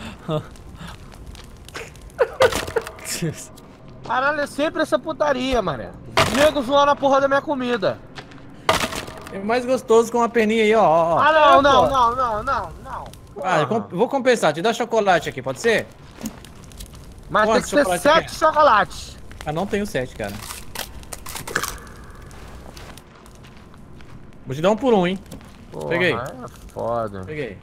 Caralho, é sempre essa putaria, mané. Nego zoando a porra da minha comida. É mais gostoso com uma perninha aí, ó. Ah, não. Ah, vou compensar, te dá chocolate aqui, pode ser? Mas Quantos tem que ser 7 chocolates. Ah, não tenho 7, cara. Vou te dar um por um, hein? Porra, Peguei. É foda. Peguei.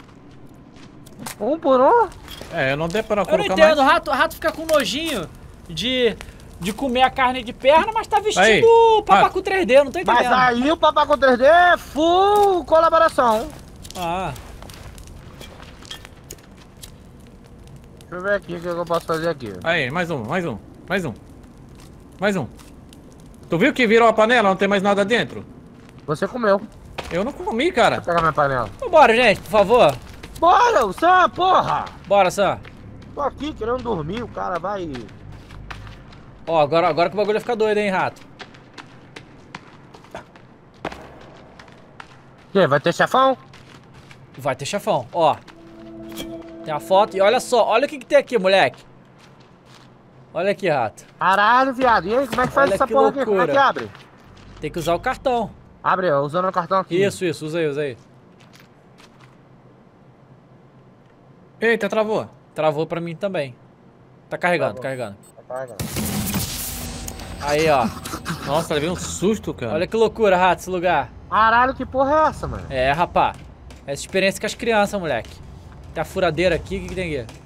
Um por um? É, eu não dei pra Eu não colocar entendo, mais. o rato fica com nojinho de comer a carne de perna, mas tá vestindo Aí, papacu 3D, não tô entendendo. Mas aí o Papaco 3D é full colaboração. Ah, Deixa eu ver aqui o que eu posso fazer aqui. Aí, mais um. Tu viu que virou a panela, não tem mais nada dentro? Você comeu. Eu não comi, cara. Vou pegar minha panela. vambora, gente, por favor. Bora, Sam, porra! Bora, Sam. Tô aqui querendo dormir, o cara vai... Ó, agora que o bagulho vai ficar doido, hein, rato. Que, vai ter chefão? Vai ter chefão, ó. Tem a foto e olha só, olha o que tem aqui, moleque. Olha aqui, rato. Caralho, viado. E aí, como é que faz Olha essa que porra aqui? Como é que loucura. abre? Tem que usar o cartão. Abre, ó, usando o cartão aqui. Isso, usa aí. Eita, travou. Travou pra mim também. Tá carregando, Travou. carregando. Tá carregando. Aí, ó. Nossa, levei um susto, cara. Olha que loucura, rato, esse lugar. Caralho, que porra é essa, mano? É, rapá. Essa experiência com as crianças, moleque. Tem a furadeira aqui, o que tem aqui?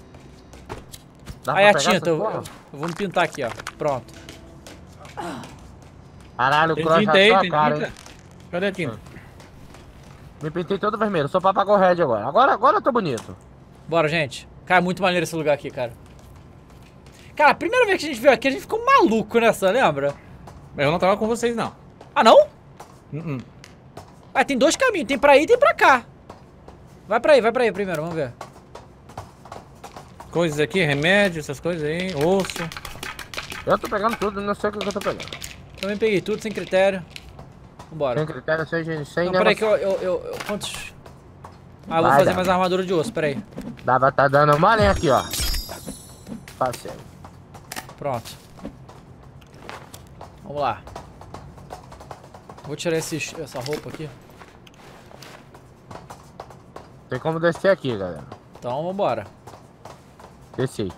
Dá Aí a pra pegar tinta, essa porra? eu vou me pintar aqui, ó. Pronto. Caralho, o Tem cross tinta já aí, tá tem cara, tinta? hein? Cadê a tinta? Me pintei todo vermelho, sou Papago Red agora. Agora eu tô bonito. Bora, gente. Cara, muito maneiro esse lugar aqui, cara. Cara, a primeira vez que a gente veio aqui, a gente ficou maluco nessa, lembra? Eu não tava com vocês, não. Ah, não? Uh-uh. Ah, tem dois caminhos. Tem pra ir e tem pra cá. Vai pra aí primeiro, vamos ver. Coisas aqui, remédio, essas coisas aí, osso. Eu tô pegando tudo, não sei o que eu tô pegando. Também peguei tudo, sem critério. Vambora. Sem critério, sem Não, peraí que quantos... Ah, eu vou Vai fazer dar. mais armadura de osso, peraí. Tá dando uma lenha aqui, ó. Passei. Pronto. Vamos lá. Vou tirar essa roupa aqui. Tem como descer aqui, galera. Então, vambora. Desci.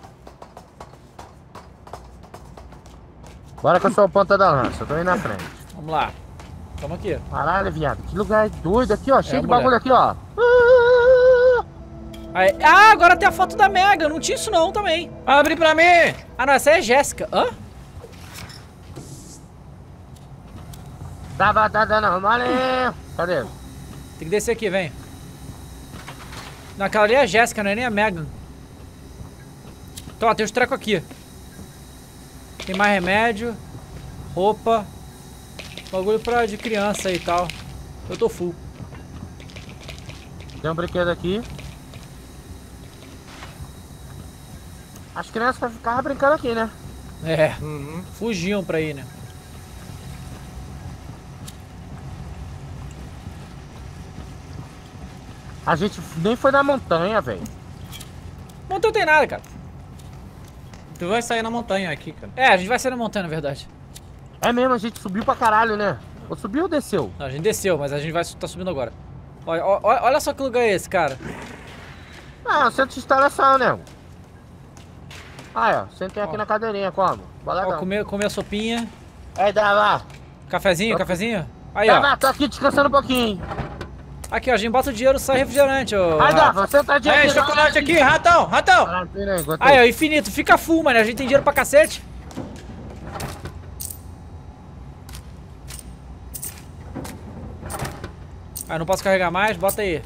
Bora que eu sou o ponta da lança, eu tô aí na frente. Vamos lá. Tamo aqui. Caralho, viado, que lugar doido aqui, ó. Cheio de mulher. bagulho aqui, ó. Aí, ah, agora tem a foto da Mega. Não tinha isso não também. Abre pra mim! Ah, não, essa é a Jéssica. Hã? Tá dando uma lenha. Cadê? Tem que descer aqui, vem. Não, aquela ali é a Jéssica, não é nem a Megan. Então, ó, tem os trecos aqui. Tem mais remédio. Roupa. Bagulho de criança aí e tal. Eu tô full. Tem um brinquedo aqui. As crianças ficavam brincando aqui, né? É, Uhum. fugiam pra ir, né? A gente nem foi na montanha, velho. Montanha não tem nada, cara. Tu vai sair na montanha aqui, cara. É, a gente vai sair na montanha, na verdade. É mesmo, a gente subiu pra caralho, né? Ou subiu ou desceu? Não, a gente desceu, mas a gente vai tá subindo agora. Olha só que lugar é esse, cara. Ah, centro de instalação, né? Aí, ó, sentei aqui Ó. na cadeirinha, como? Ó, Boladão. comer a sopinha. Aí, Dava. Cafezinho, cafezinho. Aí, ó. Dava, tô aqui descansando um pouquinho. Aqui, ó, a gente bota o dinheiro, sai refrigerante, ó. Aí, Dava, sentadinho Aí, aqui. chocolate aqui, ratão, ratão! Caralho, pera aí, Aí, ó, infinito. Fica full, mano. A gente tem dinheiro pra cacete. Ah, não posso carregar mais? Bota aí.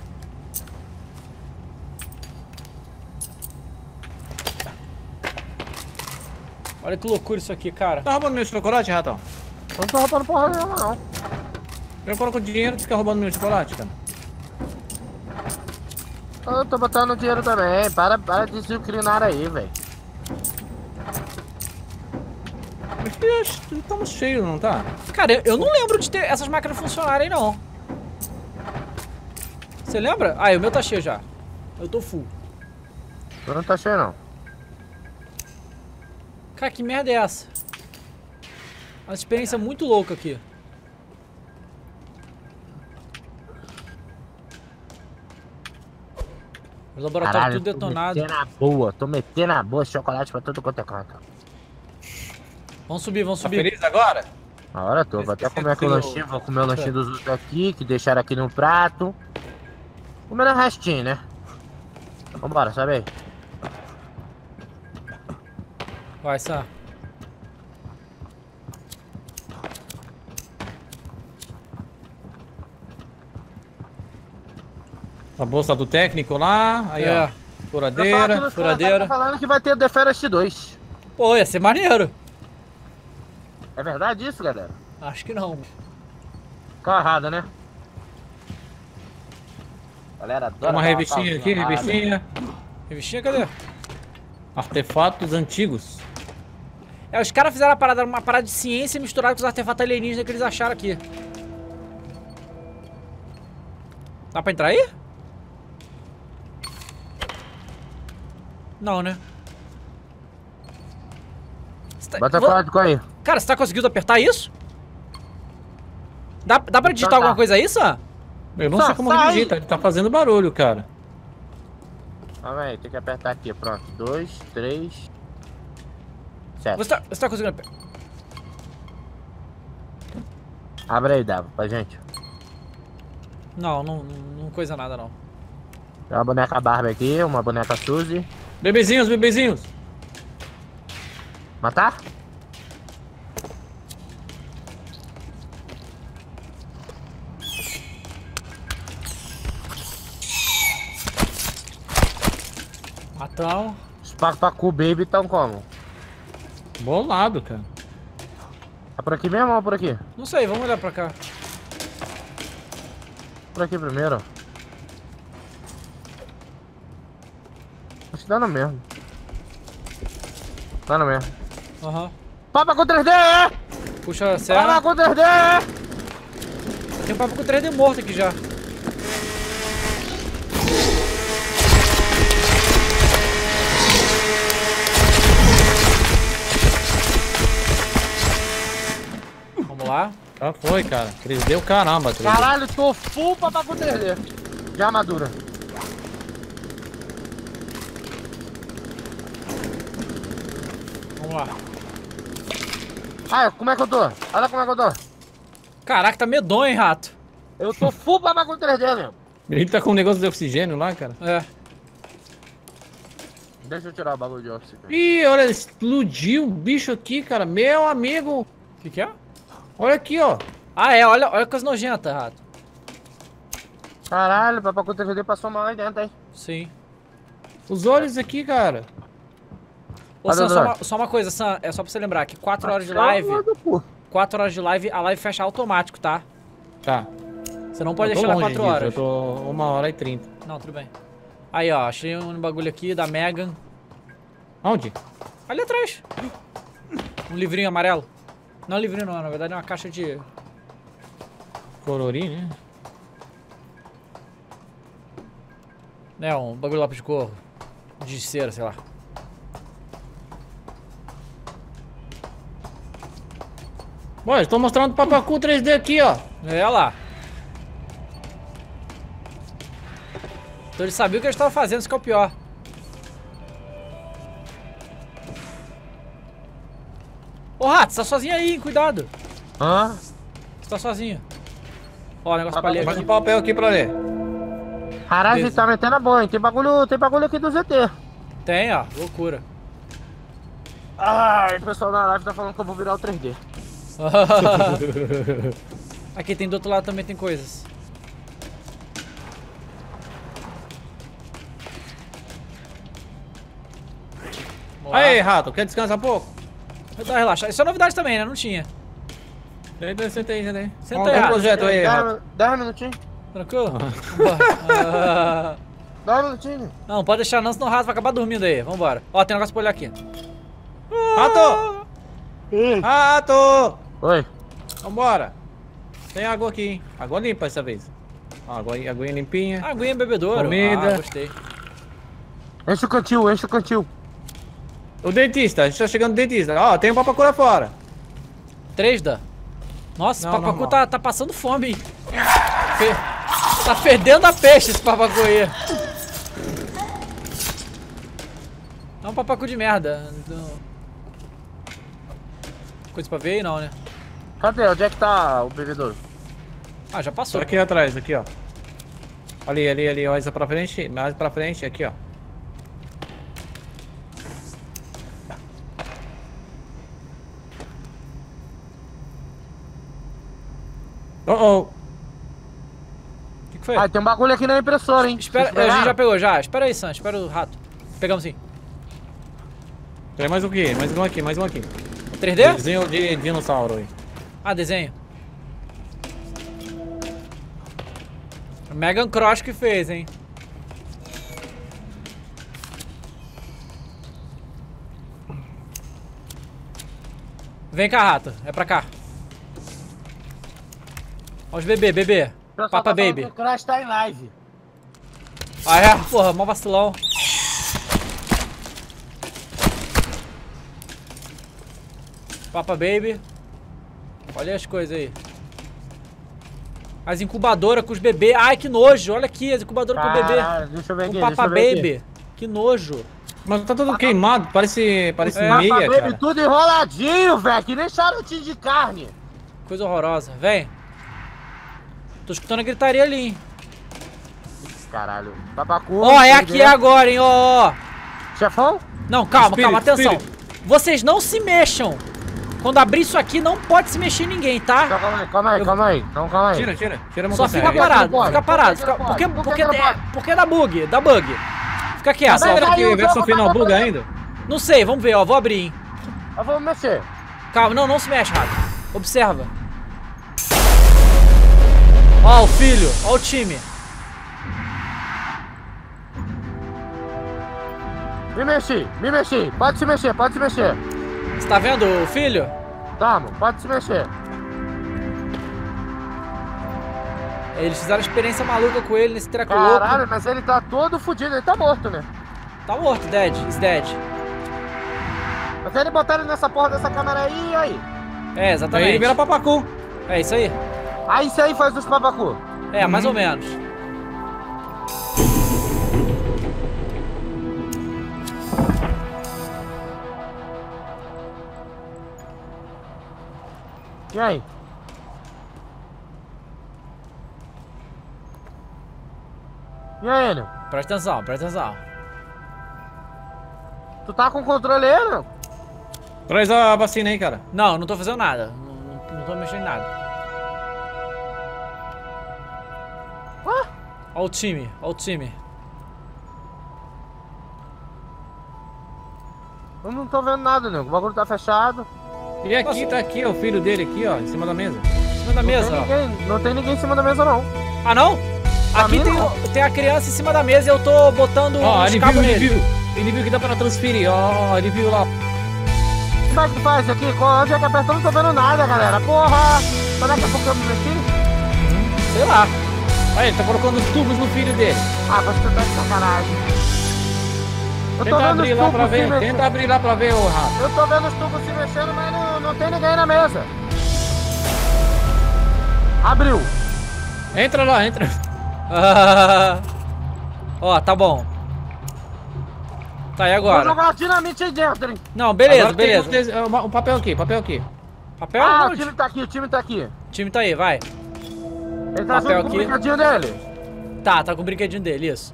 Olha que loucura isso aqui, cara. Tá roubando meu chocolate, ratão? Não tô roubando porra nenhuma, não. Eu coloco dinheiro e fica roubando meu chocolate, cara. Eu tô botando dinheiro também. Para de se inclinar aí, velho. Estamos cheios, não tá? Cara, eu não lembro de ter essas máquinas funcionarem, não. Você lembra? Ah, o meu tá cheio já. Eu tô full. Eu não tá cheio, não. Cara, que merda é essa? Uma experiência muito louca aqui. O laboratório Caralho, tudo detonado. Tô metendo a boa chocolate pra todo quanto é canto. Vamos subir, vamos Tá subir. feliz agora? Na hora tô, vou até comer aqui o Esse- lanchinho, vou comer o lanchinho dos outros aqui, que deixaram aqui no prato. Comendo o restinho, né? Vambora, sobe aí. Vai, Sam. A bolsa do técnico lá, aí É. ó. Furadeira. furadeira. Tá falando que vai ter The Forest 2. Pô, ia ser maneiro. É verdade isso, galera? Acho que não. Tá errada, né? Galera, adora Tem uma dar revistinha aqui, pausinha errada. revistinha. Revistinha, cadê? Artefatos antigos. É, os caras fizeram uma parada de ciência misturada com os artefatos alienígenas que eles acharam aqui. Dá pra entrar aí? Não, né? Você tá- Bota Vo- código aí. Cara, você tá conseguindo apertar isso? Dá pra digitar tá. alguma coisa aí, Sam? Eu não Só sei como sai. digita, ele tá fazendo barulho, cara. Calma aí, tem que apertar aqui, pronto. 2, 3, 7. Você tá conseguindo apertar? Abre aí, Dava, pra gente. Não coisa nada, não. Tem uma boneca Barbie aqui, uma boneca Suzy. Bebezinhos, bebezinhos. Matar? Matão. Os Pacu Baby estão como? Bolado, cara. É por aqui mesmo ou por aqui? Não sei, vamos olhar pra cá. Por aqui primeiro. Acho que dá no mesmo. Dá no mesmo. Aham. Papa com 3D! Puxa a Papa serra. com 3D! Tem um papo com 3D morto aqui já. Vamos lá. Já foi, cara. 3D o caramba, 3D. Caralho, tô full Papa com 3D. De armadura. Vamos lá. Ah, como é que eu tô? Olha como é que eu tô. Caraca, tá medonho, hein, rato? Eu tô full Papa com 3D mesmo. Ele tá com um negócio de oxigênio lá, cara. É. Deixa eu tirar o bagulho de oxigênio. Ih, olha, explodiu o bicho aqui, cara. Meu amigo. O que é? Olha aqui, ó. Ah, é. Olha que coisa nojenta, rato. Caralho, Papa com 3D passou mal aí dentro, hein? Sim. Os olhos aqui, cara. Ô, Olha Sam, o só uma coisa, Sam. É só pra você lembrar que 4 horas de Nossa, live... olha do cu. 4 horas de live, a live fecha automático, tá? Tá. Você não pode Eu tô deixar ela longe 4 disso, horas. Eu tô 1h30. Não, tudo bem. Aí, ó. Achei um bagulho aqui da Megan. Onde? Ali atrás. Um livrinho amarelo. Não, livrinho não. Na verdade é uma caixa de... Corori, né? Né, um bagulho lápis de cor. De cera, sei lá. Bom, eu tô mostrando o Papacu 3D aqui, ó. É lá. Então ele sabia o que eles estavam fazendo, isso que é o pior. Ô, Rato, você tá sozinho aí, hein? Cuidado. Hã? Você tá sozinho. Ó, o negócio pra ler Faz um aqui. papel aqui pra ler. Caralho, Beleza. você tá metendo a boa, hein? Tem bagulho aqui do ZT. Tem, ó. Loucura. Ai, o pessoal na live tá falando que eu vou virar o 3D. Aqui tem do outro lado também tem coisas. Vamos lá. Aí, rato, quer descansar um pouco? Vou dar uma relaxada. Isso é novidade também, né? Não tinha. Senta aí, senta aí. Senta Vamos aí, ver o rato. projeto aí, rato. 10 minutinhos. Tranquilo? Vambora. 10 minutinhos. Não, pode deixar não, senão o rato vai acabar dormindo aí. Vambora. Ó, tem um negócio pra olhar aqui. Rato! Rato! Oi. Vambora. Tem água aqui, hein? Água limpa dessa vez. Ó, aguinha limpinha. Aguinha bebedouro. Comida. Gostei. Enche o cantil, enche o cantil. O dentista, a gente tá chegando no dentista. Ó, tem um papacu lá fora. 3 dá. Nossa, Não, esse papacu normal. tá passando fome, hein? Tá fedendo a peixe esse papacu aí. É um papacu de merda. Coisa pra ver aí não, né? Cadê? Onde é que tá o bebedouro? Ah, já passou. Aqui atrás, aqui, ó. Ali, ó, mais pra frente, aqui, ó. Oh. O que foi? Ah, tem um bagulho aqui na impressora, hein? Espera, Vocês a gente já pegaram? pegou, já. Espera aí, Sam. Espera o rato. Pegamos sim. Tem mais um aqui, mais um aqui. 3D? Desenho de dinossauro aí. Ah, desenho. O Megan Cross que fez, hein? Vem cá, rato. É pra cá. Olha os bebê, bebê. O pessoal Papa tá falando Baby. que o Crash tá em live. Ah, é? Porra, mó vacilão. Papa Baby. Olha as coisas aí. As incubadoras com os bebês. Ai, que nojo. Olha aqui, as incubadoras com o bebê. Caralho, deixa eu ver aqui, Com Papa deixa eu ver Baby. Que nojo. Mas tá todo queimado, parece aqui. meia, Papa Baby cara. tudo enroladinho, velho, que nem charutinho de carne. Coisa horrorosa. Vem. Tô escutando a gritaria ali, hein. Caralho. Papacu. Ó, é aqui agora, hein, ó. Chefão? Não, calma, Espírito, calma, atenção. espírito. Vocês não se mexam. Quando abrir isso aqui, não pode se mexer ninguém, tá? Então, calma aí. Então, calma aí. Tira a mão Só com fica essa. parado, pode? fica parado. Por que não pode? Por que não pode? Porque dá bug, dá bug. Fica quieto. Será Vai, que o versão jogo final vai buga pra- ainda? Não sei, vamos ver, ó. Vou abrir, hein. Eu vou mexer. Calma, não se mexe, rato. Observa. Ó o filho, ó o time. Me mexi. Pode se mexer. Você tá vendo o filho? Tamo, pode se mexer. Eles fizeram experiência maluca com ele nesse treco louco. Caralho, mas ele tá todo fudido, ele tá morto, né? Tá morto, dead, is dead. Mas ele botar ele nessa porra dessa câmera aí, e aí? É, Aí ele exatamente. vira papacu. É isso aí. Aí isso aí faz os papacu. É, mais ou menos. E aí? E aí, Enio? Presta atenção. Tu tá com controle aí, não? Traz a vacina aí, cara. Não, não tô fazendo nada. Não tô mexendo em nada. Ué? Ó o time, ó o time. Eu não tô vendo nada, nego. O bagulho tá fechado. E aqui, tá aqui, ó, o filho dele aqui, ó, em cima da mesa. Em cima da mesa, ó. Não tem ninguém em cima da mesa, não. Ah, não? Aqui mim, tem, não. tem a criança em cima da mesa e eu tô botando Ó, uns ele cabos viu, ele nele. viu. Ele viu que dá pra transferir, ó, ele viu lá. Como é que faz aqui? Onde é que aperta? Eu não tô vendo nada, galera. Porra! Mas daqui a pouco eu me mexi? Sei lá. Aí, ele tá colocando os tubos no filho dele. Ah, mas tu tá de sacanagem. Eu tô Tenta vendo abrir os lá tubos pra se ver, mexendo. tenta abrir lá pra ver, ô rato. Eu tô vendo os tubos se mexendo, mas não tem ninguém na mesa. Abriu. Entra lá, entra. Ó, tá bom. Tá, e Vou agora? jogar dinamite aí dentro, hein? Não, beleza, Agora tem beleza. um papel aqui, papel aqui. Papel? Ah, Onde? o time tá aqui. O time tá aí, vai. Ele tá Papel junto com o aqui. brinquedinho dele. Tá com o brinquedinho dele, isso.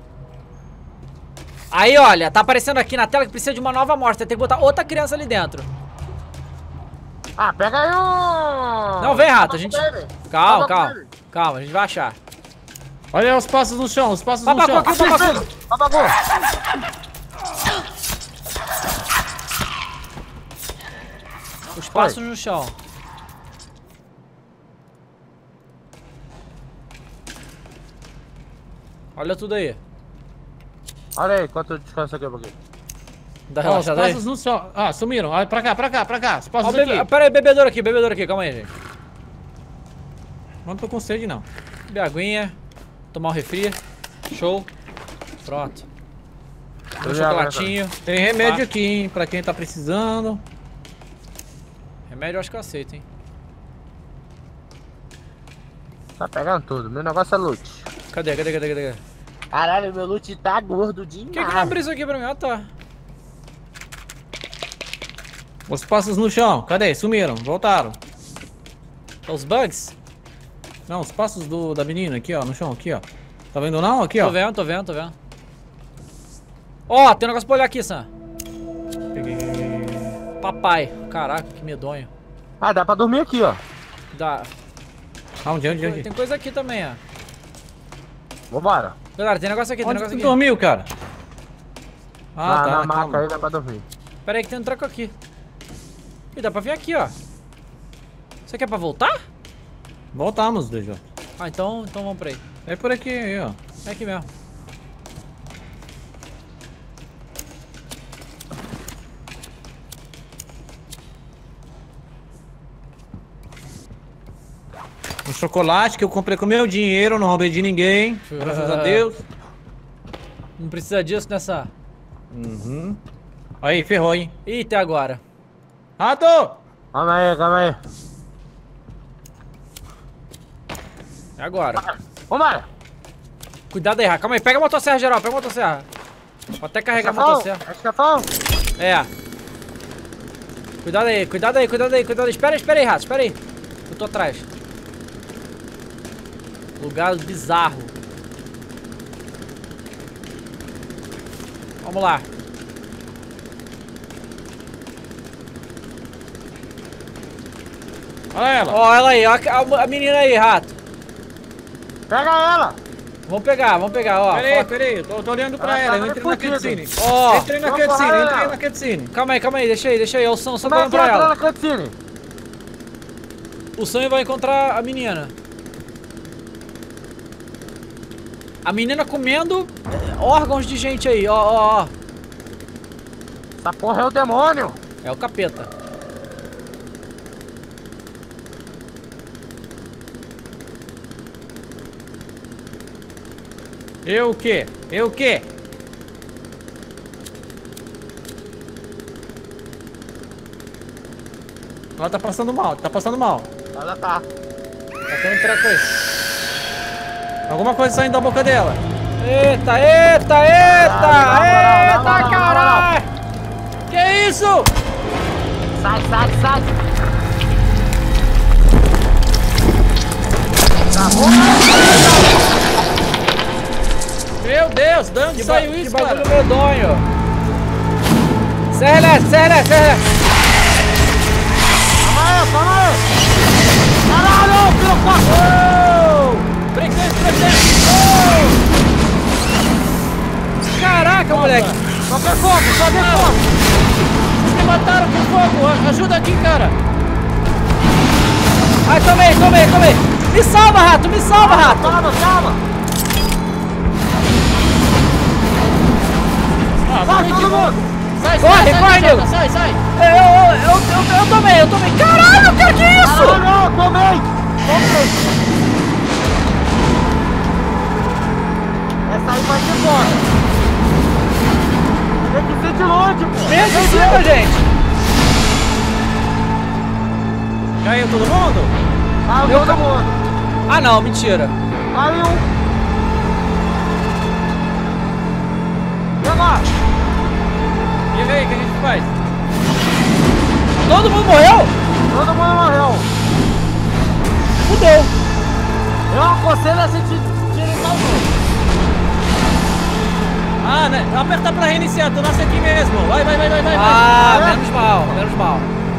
Aí, olha, tá aparecendo aqui na tela que precisa de uma nova amostra. Tem que botar outra criança ali dentro. Ah, pega aí o... Não, vem, rato, a gente... Baby. Calma, Papacu calma. Baby. Calma, a gente vai achar. Olha os passos no chão, os passos no Papacu chão. aqui, papacu. Papacu. Os passos no chão. Olha tudo aí. Olha aí, quanto descanso aqui um pouquinho. Dá Ó, os relaxada aí. passos no chão. Ah, sumiram. Olha, pra cá. Os Ó, passos aqui. pera aí, bebedouro aqui, calma aí, gente. Não tô com sede, não. Beber aguinha. Tomar um refri. Show. Pronto. Um Eu chocolatinho. Tem remédio aqui, hein? Pra quem tá precisando. Remédio eu acho que eu aceito, hein. Tá pegando tudo. Meu negócio é loot. Cadê? Caralho, meu loot tá gordo demais. Por que não abriu isso aqui pra mim? Ah, tá. Os passos no chão. Cadê? Sumiram. Voltaram. Os bugs? Não, os passos da menina aqui, ó. No chão, aqui, ó. Tá vendo não? Aqui, ó. Tô vendo. Ó, tem um negócio pra olhar aqui, Sam. Peguei. Papai. Caraca, que medonho. Ah, dá pra dormir aqui, ó. Dá. Onde? Tem coisa aqui também, ó. Vambora. Galera, tem negócio aqui, tem Onde negócio você aqui. dormiu, cara? Ah, na tá. maca Calma. aí dá pra dormir. Pera aí que tem um treco aqui. Ih, dá pra vir aqui, ó. Você quer pra voltar? Voltamos, DJ. Ah, então vamos pra aí. É por aqui, aí, ó. É aqui mesmo. Um chocolate que eu comprei com meu dinheiro, não roubei de ninguém. Graças a Deus. Não precisa disso nessa... Uhum. Aí, ferrou, hein? Ih, até agora. Rato! Calma aí. É agora. Vambora. Cuidado aí, Rafa. Calma aí, pega a motosserra, geral. Pega a motosserra. Vou até carregar a motosserra. É chefão? É. Cuidado aí. Espera aí, Rato. Espera aí. Eu tô atrás. Lugar bizarro. Vamos lá. Olha ela. Ó, ela aí. Ó, a menina aí, Rato. Pega ela. Vamos pegar, ó. Peraí, eu tô olhando pra ela. Eu entrei na cutscene. Ó, Entrei na cutscene. calma aí. Deixa aí. O Sam Como é falando que pra entra ela. na cutscene? O Sam vai encontrar a menina. A menina comendo órgãos de gente aí, ó. Essa porra é o demônio. É o capeta. Eu o quê? Ela tá passando mal. Ela tá. Tá tendo um treco aí. Alguma coisa saindo da boca dela. Eita, caralho! Que isso? Sai. Meu Deus, de onde saiu Que isso, cara? bagulho medonho. Serra. Calma aí. Caralho, filho da puta. Presidente! Caraca, moleque. Só tem fogo. Vocês me mataram com fogo! Ajuda aqui, cara! Ai, tomei. Me salva, Rato. Calma. Vai, todo mundo. Corre, nego. Sai! Eu tomei. Caralho, cara, que isso? Caralho, tomei. Essa aí vai ser embora. Tem que ser de longe, pô. Vem aqui em cima, gente. Caiu todo mundo? Caiu todo mundo. Ah, não, mentira. Caiu. Vem lá. E aí, o que a gente faz? Todo mundo morreu? Todo mundo morreu. Fudeu. Eu aconselho a gente tirar o jogo. Ah, né? Aperta pra reiniciar, tu nasce aqui mesmo. Vai. Ah, menos mal.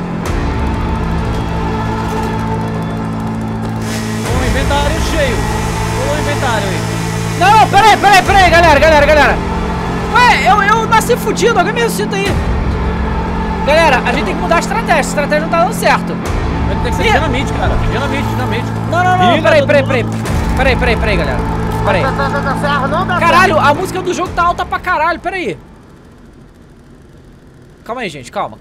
O inventário cheio. Pulou o inventário aí. Não, peraí, galera. Ué, eu nasci fudido, alguém me ressuscita aí. Galera, a gente tem que mudar a estratégia não tá dando certo. Vai ter que ser dinamite, cara. Dinamite. Não, peraí, galera. Peraí. Dá certo, não dá Caralho, a música do jogo tá alta pra caralho, peraí. Calma aí, gente, calma.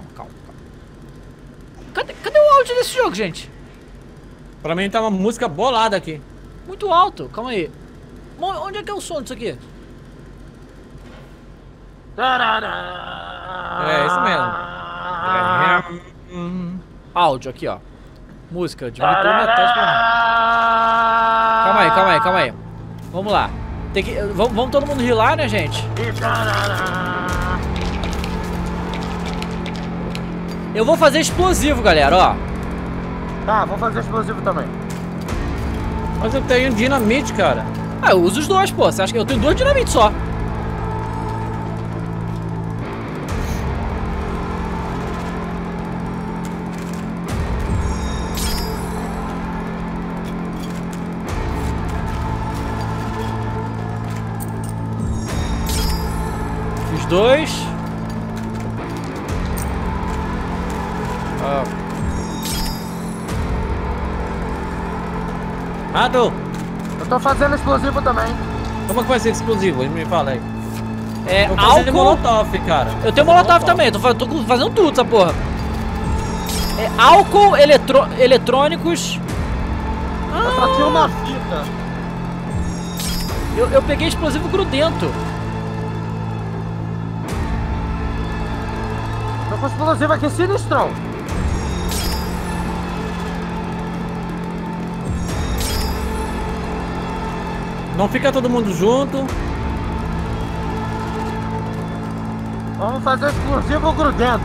Cadê o áudio desse jogo, gente? Pra mim tá uma música bolada aqui. Muito alto, calma aí. Onde é que é o som disso aqui? É, isso mesmo. Áudio aqui, ó. Música, diminui pela metade pra mim. Calma aí. Vamos lá. Tem que, vamos todo mundo rilar, né, gente? Eu vou fazer explosivo, galera, ó. Tá, vou fazer explosivo também. Mas eu tenho dinamite, cara. Ah, eu uso os dois, pô. Você acha que eu tenho 2 dinamites só? Fiz 2. Rato! Eu tô fazendo explosivo também. Como é que vai ser explosivo? Me fala aí. É, Vou fazer álcool. molotov, cara. Eu tenho molotov também, tô fazendo tudo essa porra. É, álcool, eletrônicos. Eu só tinha uma fita. Eu peguei explosivo grudento. Tô com explosivo aqui sinistrão. Não fica todo mundo junto. Vamos fazer explosivo grudento.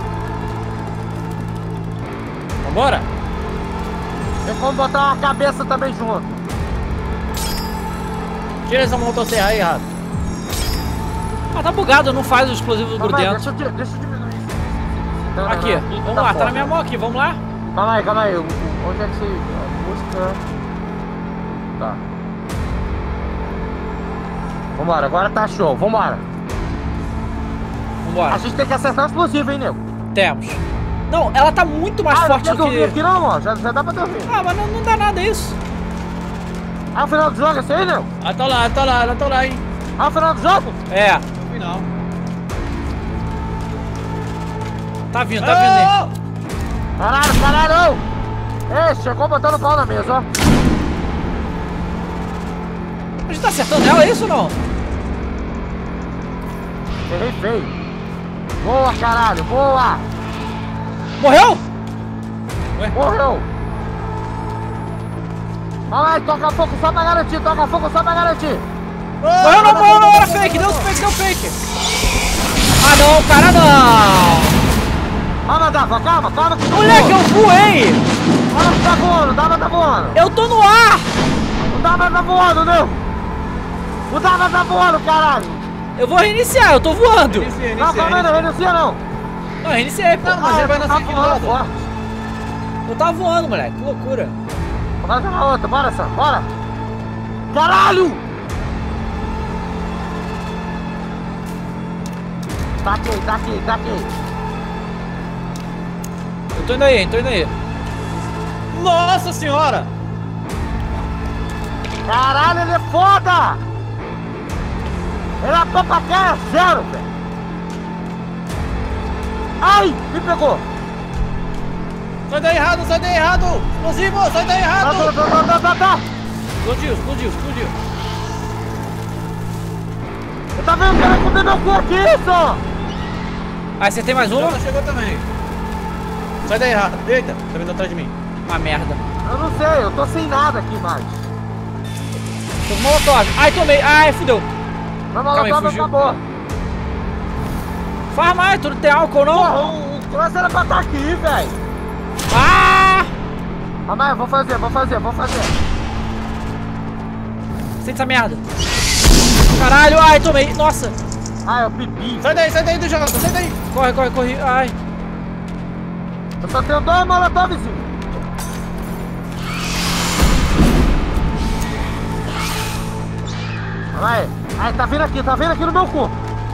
Vambora? Tem como botar uma cabeça também junto. Tira essa motosserra aí, Rato. Ah, tá bugado, não faz o explosivo Calma aí, grudento. deixa eu diminuir isso. Aqui, vamos lá, tá na minha mão aqui, vamos lá? Calma aí. Onde é que você... A música... Tá. Vambora, agora tá show, vambora. Vambora. A gente tem que acertar o explosivo, hein, nego? Temos. Não, ela tá muito mais forte não do quer dormir que... aqui não, ó. Já dá pra dormir. Ah, mas não dá nada isso. Ah, o final do jogo é esse aí, nego? Ela tá lá, hein? Ah, o final do jogo? É, No final. tá vindo aí. Caralho! Ei, chegou botando pau na mesa, ó. A gente tá acertando ela, é isso ou não? Errei feio. Boa, caralho, boa! Morreu? Morreu! Olha lá, toca fogo só pra garantir, Morreu não, era fake, deu fake. Ah não, cara não! Calma, Dava, calma que tá Moleque, eu voando. voei! Olha que tá voando, o Dava tá voando. Eu tô no ar! O Dava tá voando, meu! O Dava tá voando, caralho! Eu vou reiniciar, eu tô voando! Inicia. Não, calma aí, não renuncia não! Não, eu reiniciei, pô. Não, mas ele vai nascer de voando novo. forte. Eu tava voando, moleque, que loucura. Bora jogar outra, bora, Sam, bora! Caralho! Tá aqui. Eu tô indo aí. Nossa senhora! Caralho, ele é foda! Ele é pra cá, 0, velho! Ai, me pegou! Sai daí, errado! Explosivo, sai daí, errado! Tá! Explodiu. Eu tava vendo que era comer meu cu aqui, só! Aí você tem mais uma? Já chegou também. Sai daí, errado. Eita, tá vindo atrás de mim. Uma merda. Eu não sei, eu tô sem nada aqui mais. Tô com molotov. Ai, tomei. Ai, fudeu. Meu Calma aí, molotov fugiu. acabou. Faz mais, tu não tem álcool não? Porra, o troço era pra estar aqui, velho. Ah! Calma aí, eu vou fazer. Sente essa merda. Caralho, ai, tomei. Nossa. Ah, eu pipi. Sai daí do jogo, sai daí. Corre. Ai. Eu só tenho 2 molotovzinhos. Vai. Aí, tá vindo aqui no meu cu.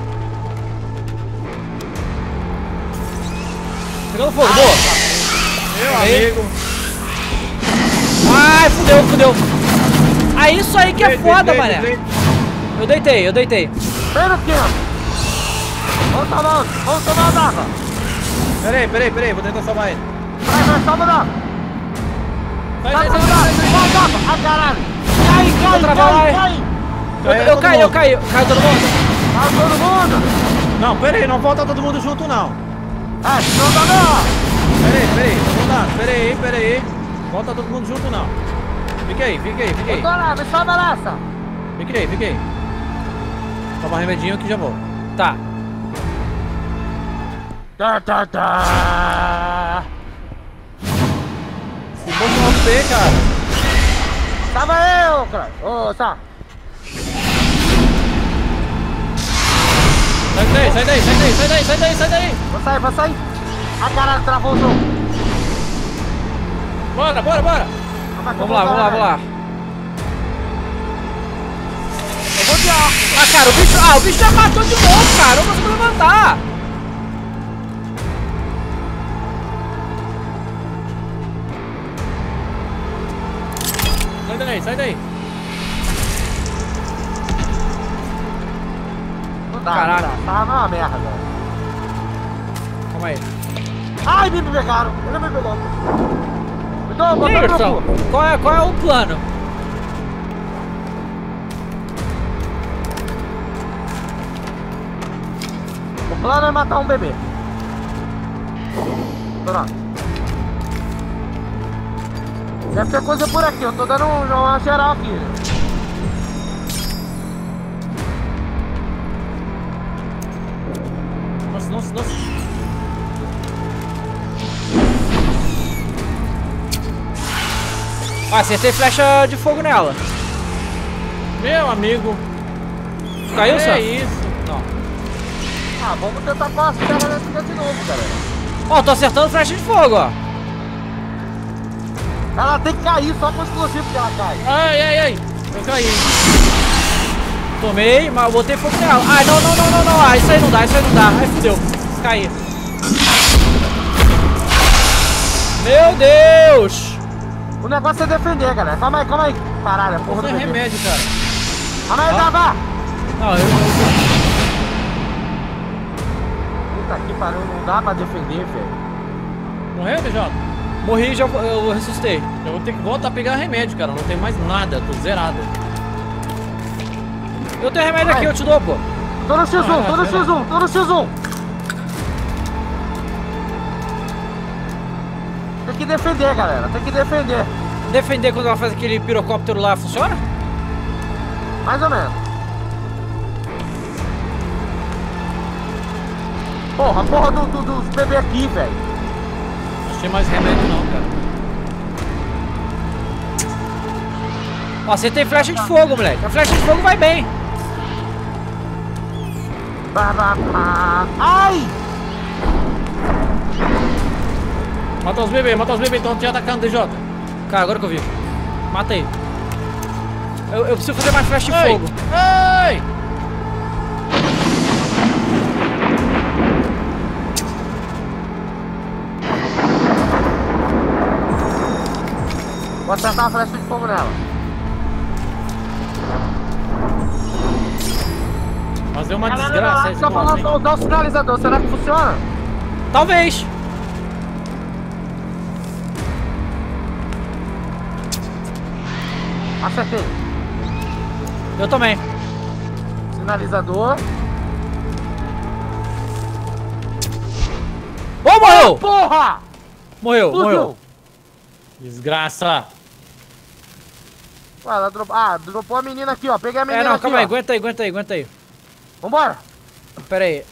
Pegando fogo, boa. Meu Aí. amigo. Ai, fudeu. Ah, isso aí que é foda, mané. Eu deitei. Vem no tempo. Vamos tomar a dava. Peraí, vou tentar salvar ele. Vai, salva a dava. Sai. Vai, dava. Ai, caralho. Vou travar lá, Cai. Eu caí todo mundo? Tá todo mundo? Não, pera aí, não volta todo mundo junto não. Ah, não dá não. Pera aí. Volta todo mundo junto não. Fica aí. Eu tô lá, me salva nessa. Fica aí. Toma um remedinho que já vou. Tá. Tá. Se fosse um OP, cara. Tava eu, cara. Ô, tá. Sai daí. Vou sair. Ah, caralho, travou o jogo. Bora. Vamos lá. Eu vou de arco. Ah, cara, o bicho já matou de novo, cara. Eu não consigo levantar. Sai daí. Não dá, Caralho. Tava uma merda. Calma aí. Ai, me pegaram. Ele me pegou. Eu tô botando no Anderson, cu. qual é o plano? O plano é matar um bebê. Pronto. Deve ter coisa por aqui, eu tô dando uma geral aqui. Nossa. Ah, acertei flecha de fogo nela. Meu amigo. Caiu, Sam? É isso. Não. Ah, vamos tentar passar ela nessa de novo, galera. Ó, tô acertando flecha de fogo, ó. Ela tem que cair só com o explosivo que ela cai. Ai. Eu caí. Tomei, mas eu botei fogo nela. Ai, não. Ah, isso aí não dá. Ai, fudeu. Caí. Meu Deus! O negócio é defender, galera. Calma aí. Caralho, porra do Isso é bebê. remédio, cara. Calma aí, Gavá. Não, Puta que pariu, não dá pra defender, velho. Morreu, BJ? morri e já eu ressuscitei. Eu vou ter que voltar a pegar remédio, cara. Não tem mais nada, tô zerado. Eu tenho remédio aqui, eu te dou, pô. Tô no X1. Tem que defender, galera. Tem que defender. Defender quando ela faz aquele pirocóptero lá, funciona? Mais ou menos. Porra dos bebês aqui, velho. Não tem mais remédio não, cara. Ó, você tem flecha de fogo, moleque. A flecha de fogo vai bem. Ai! Mata os bebês, então te atacando, DJ. Cara, agora que eu vi. Mata aí. Eu preciso fazer mais flecha de Ei! fogo. Ai! Vou acertar uma flecha de fogo nela. Fazer uma desgraça esse Só boss, hein? falando, dá o sinalizador, será que funciona? Talvez. Acertei. Eu também. Sinalizador. Ô, morreu! Porra! Morreu. Explodiu. Desgraça. Ué, ela dropou a menina aqui, ó. Peguei a menina Não, aqui, calma aí, ó. aguenta aí. Vambora. Pera aí,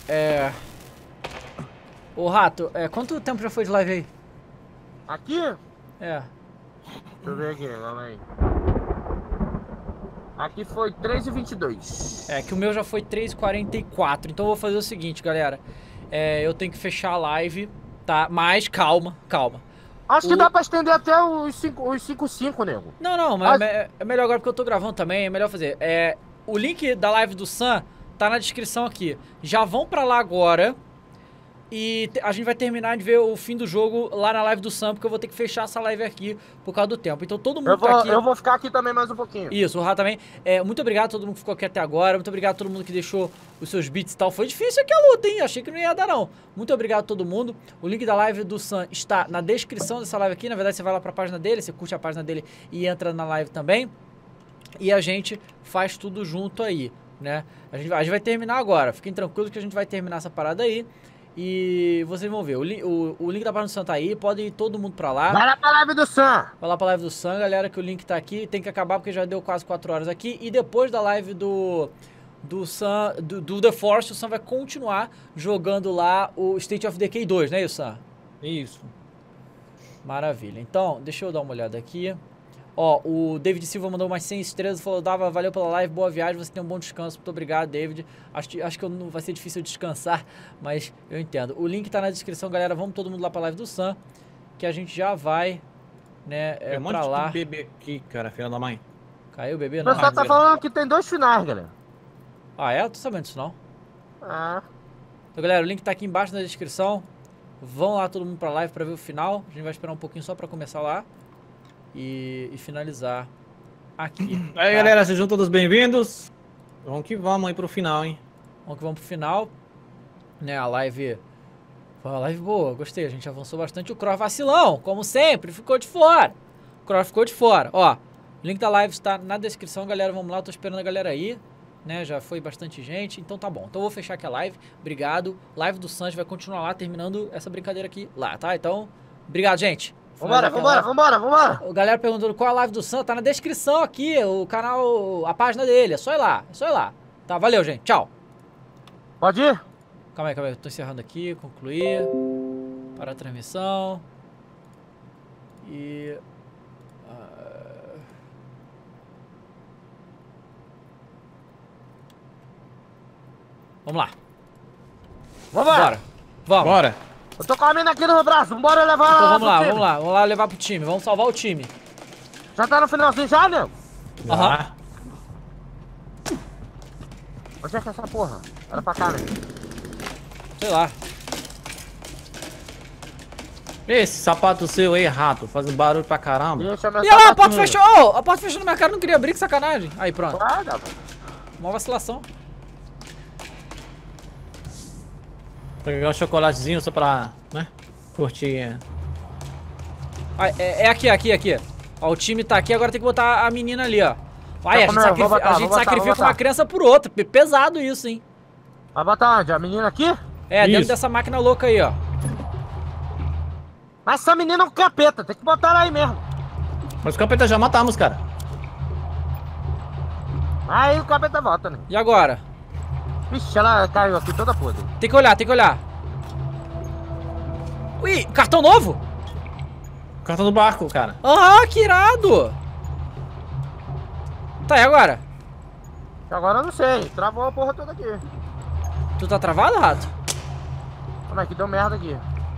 Ô, Rato, quanto tempo já foi de live aí? Aqui? É. Deixa eu ver aqui, calma aí. Aqui foi 3h22. É, que o meu já foi 3h44. Então eu vou fazer o seguinte, galera. Eu tenho que fechar a live, tá? Mas calma. Acho que dá pra estender até os 5-5, nego. Não, mas é melhor agora porque eu tô gravando também, é melhor fazer. O link da live do Sam tá na descrição aqui. Já vão pra lá agora e a gente vai terminar de ver o fim do jogo lá na live do Sam, porque eu vou ter que fechar essa live aqui por causa do tempo. Então todo mundo tá aqui. Eu vou ficar aqui também mais um pouquinho. Isso, o Rato também. Muito obrigado a todo mundo que ficou aqui até agora. Muito obrigado a todo mundo que deixou os seus beats e tal. Foi difícil aqui a luta, hein? Achei que não ia dar, não. Muito obrigado a todo mundo. O link da live do Sam está na descrição dessa live aqui. Na verdade, você vai lá pra página dele, você curte a página dele e entra na live também. e a gente faz tudo junto aí, né? A gente vai terminar agora, fiquem tranquilos que a gente vai terminar essa parada aí. E vocês vão ver, o link da página do Sam tá aí, pode ir todo mundo pra lá. Vai lá pra live do Sam. Vai lá pra live do Sam, galera, que o link tá aqui. Tem que acabar porque já deu quase 4 horas aqui. E depois da live do Sam, do The Force, o Sam vai continuar jogando lá o State of Decay 2, né, Sam? Isso. Maravilha. Então, deixa eu dar uma olhada aqui. Ó, o David Silva mandou umas 100 estrelas, falou, valeu pela live, boa viagem, você tem um bom descanso. Muito obrigado, David. Acho que não vai ser difícil descansar, mas eu entendo. O link tá na descrição, galera. Vamos todo mundo lá pra live do Sam, que a gente já vai, né, Tem um pra monte lá. de bebê aqui, cara, filha da mãe. Caiu o bebê? O Não. pessoal tá falando que tem 2 finais, galera. Ah, é? Eu tô sabendo disso, não. Ah, Então, galera, o link tá aqui embaixo na descrição. Vão lá todo mundo pra live pra ver o final. A gente vai esperar um pouquinho só pra começar lá. E finalizar aqui. Aí, tá? galera, sejam todos bem-vindos. Vamos que vamos aí pro final, hein? Vamos que vamos pro final. Né, a live... Foi uma live boa, gostei. A gente avançou bastante. O Cross vacilão, como sempre, ficou de fora. O Cross ficou de fora. Ó, o link da live está na descrição, galera. Vamos lá, tô esperando a galera aí. Né, já foi bastante gente, então tá bom. Então eu vou fechar aqui a live. Obrigado. Live do Sanji vai continuar lá, terminando essa brincadeira aqui lá, tá? Então, obrigado, gente. vambora. O galera perguntando qual é a live do Sam, tá na descrição aqui, o canal, a página dele, é só ir lá, Tá, valeu, gente, tchau. Pode ir? Calma aí, tô encerrando aqui, concluir, parar a transmissão. E... Vamos lá, Vambora. bora, vamos. Bora. Eu tô com a mina aqui no meu braço, vambora levar Então ela. vamos lá levar pro time, vamos salvar o time. Já tá no finalzinho já, nego? Aham. Onde é que é essa porra? Olha pra cá, né? Sei lá. Esse sapato seu aí, rato, fazendo barulho pra caramba. Deixa meu E olha lá, a sapatinho. porta fechou! A porta fechou na minha cara, não queria abrir, que sacanagem. Aí, pronto. Guarda, mano. Uma vacilação. Vou pegar um chocolatezinho só pra, né, curtir. Ah, é aqui. Ó, o time tá aqui, agora tem que botar a menina ali, ó. Vai, Vou botar. sacrifica uma criança por outra. Pesado isso, hein? Vai botar onde? A menina aqui? É, dentro Isso. dessa máquina louca aí, ó. Mas essa menina é um capeta, tem que botar ela aí mesmo. Mas o capeta já matamos, cara. Aí o capeta volta, né? E agora? Vixe, ela caiu aqui toda podre. Tem que olhar. Ui, cartão novo? Cartão do barco, cara. Ah, que irado! Tá, e agora? Agora eu não sei, travou a porra toda aqui. Tu tá travado, Rato? Como é que deu merda aqui?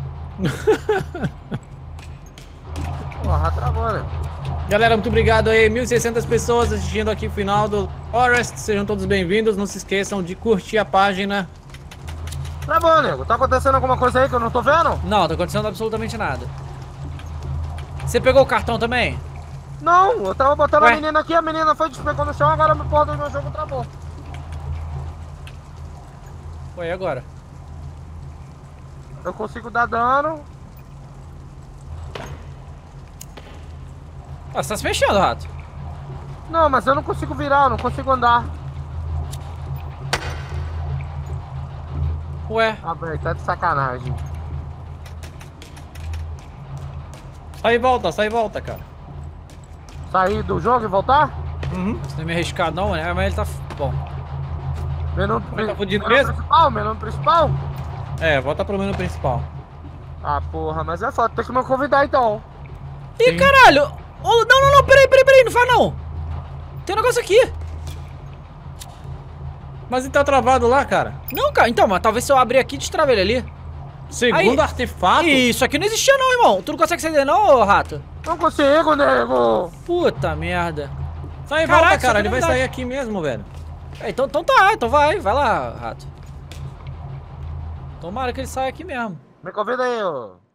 Porra, travou, né? Galera, muito obrigado aí. 1.600 pessoas assistindo aqui o final do Forest. Sejam todos bem-vindos. Não se esqueçam de curtir a página. Travou, nego. Tá acontecendo alguma coisa aí que eu não tô vendo? Não, tá acontecendo absolutamente nada. Você pegou o cartão também? Não, eu tava botando Ué? a menina aqui, a menina foi despegou no chão, agora a porra do meu jogo travou. Ué, e agora? Eu consigo dar dano. Ah, você tá se mexendo, Rato. Não, mas eu não consigo virar, eu não consigo andar. Ué, Ah, velho, tá de sacanagem. Sai e volta, cara. Sair do jogo e voltar? Uhum. você não é meio arriscado não, né? Mas ele tá... Bom. Menu, Mas tá fudido menu mesmo? principal, menu principal? É, volta pro menu principal. Ah, porra, mas é foda, tem que me convidar então. Ih, Sim. caralho! Oh, não, peraí, não faz não! Tem um negócio aqui! Mas ele tá travado lá, cara. Não, cara, então, mas talvez se eu abrir aqui, destrava ele ali. Segundo artefato. Isso aqui não existia não, irmão. Tu não consegue sair daí não, ô Rato? Não consigo, nego. Puta merda. Sai e Caraca, volta, isso cara. aqui Ele não vai dá. sair aqui mesmo, velho. É, então vai lá, Rato. Tomara que ele saia aqui mesmo. Me convida aí, ô.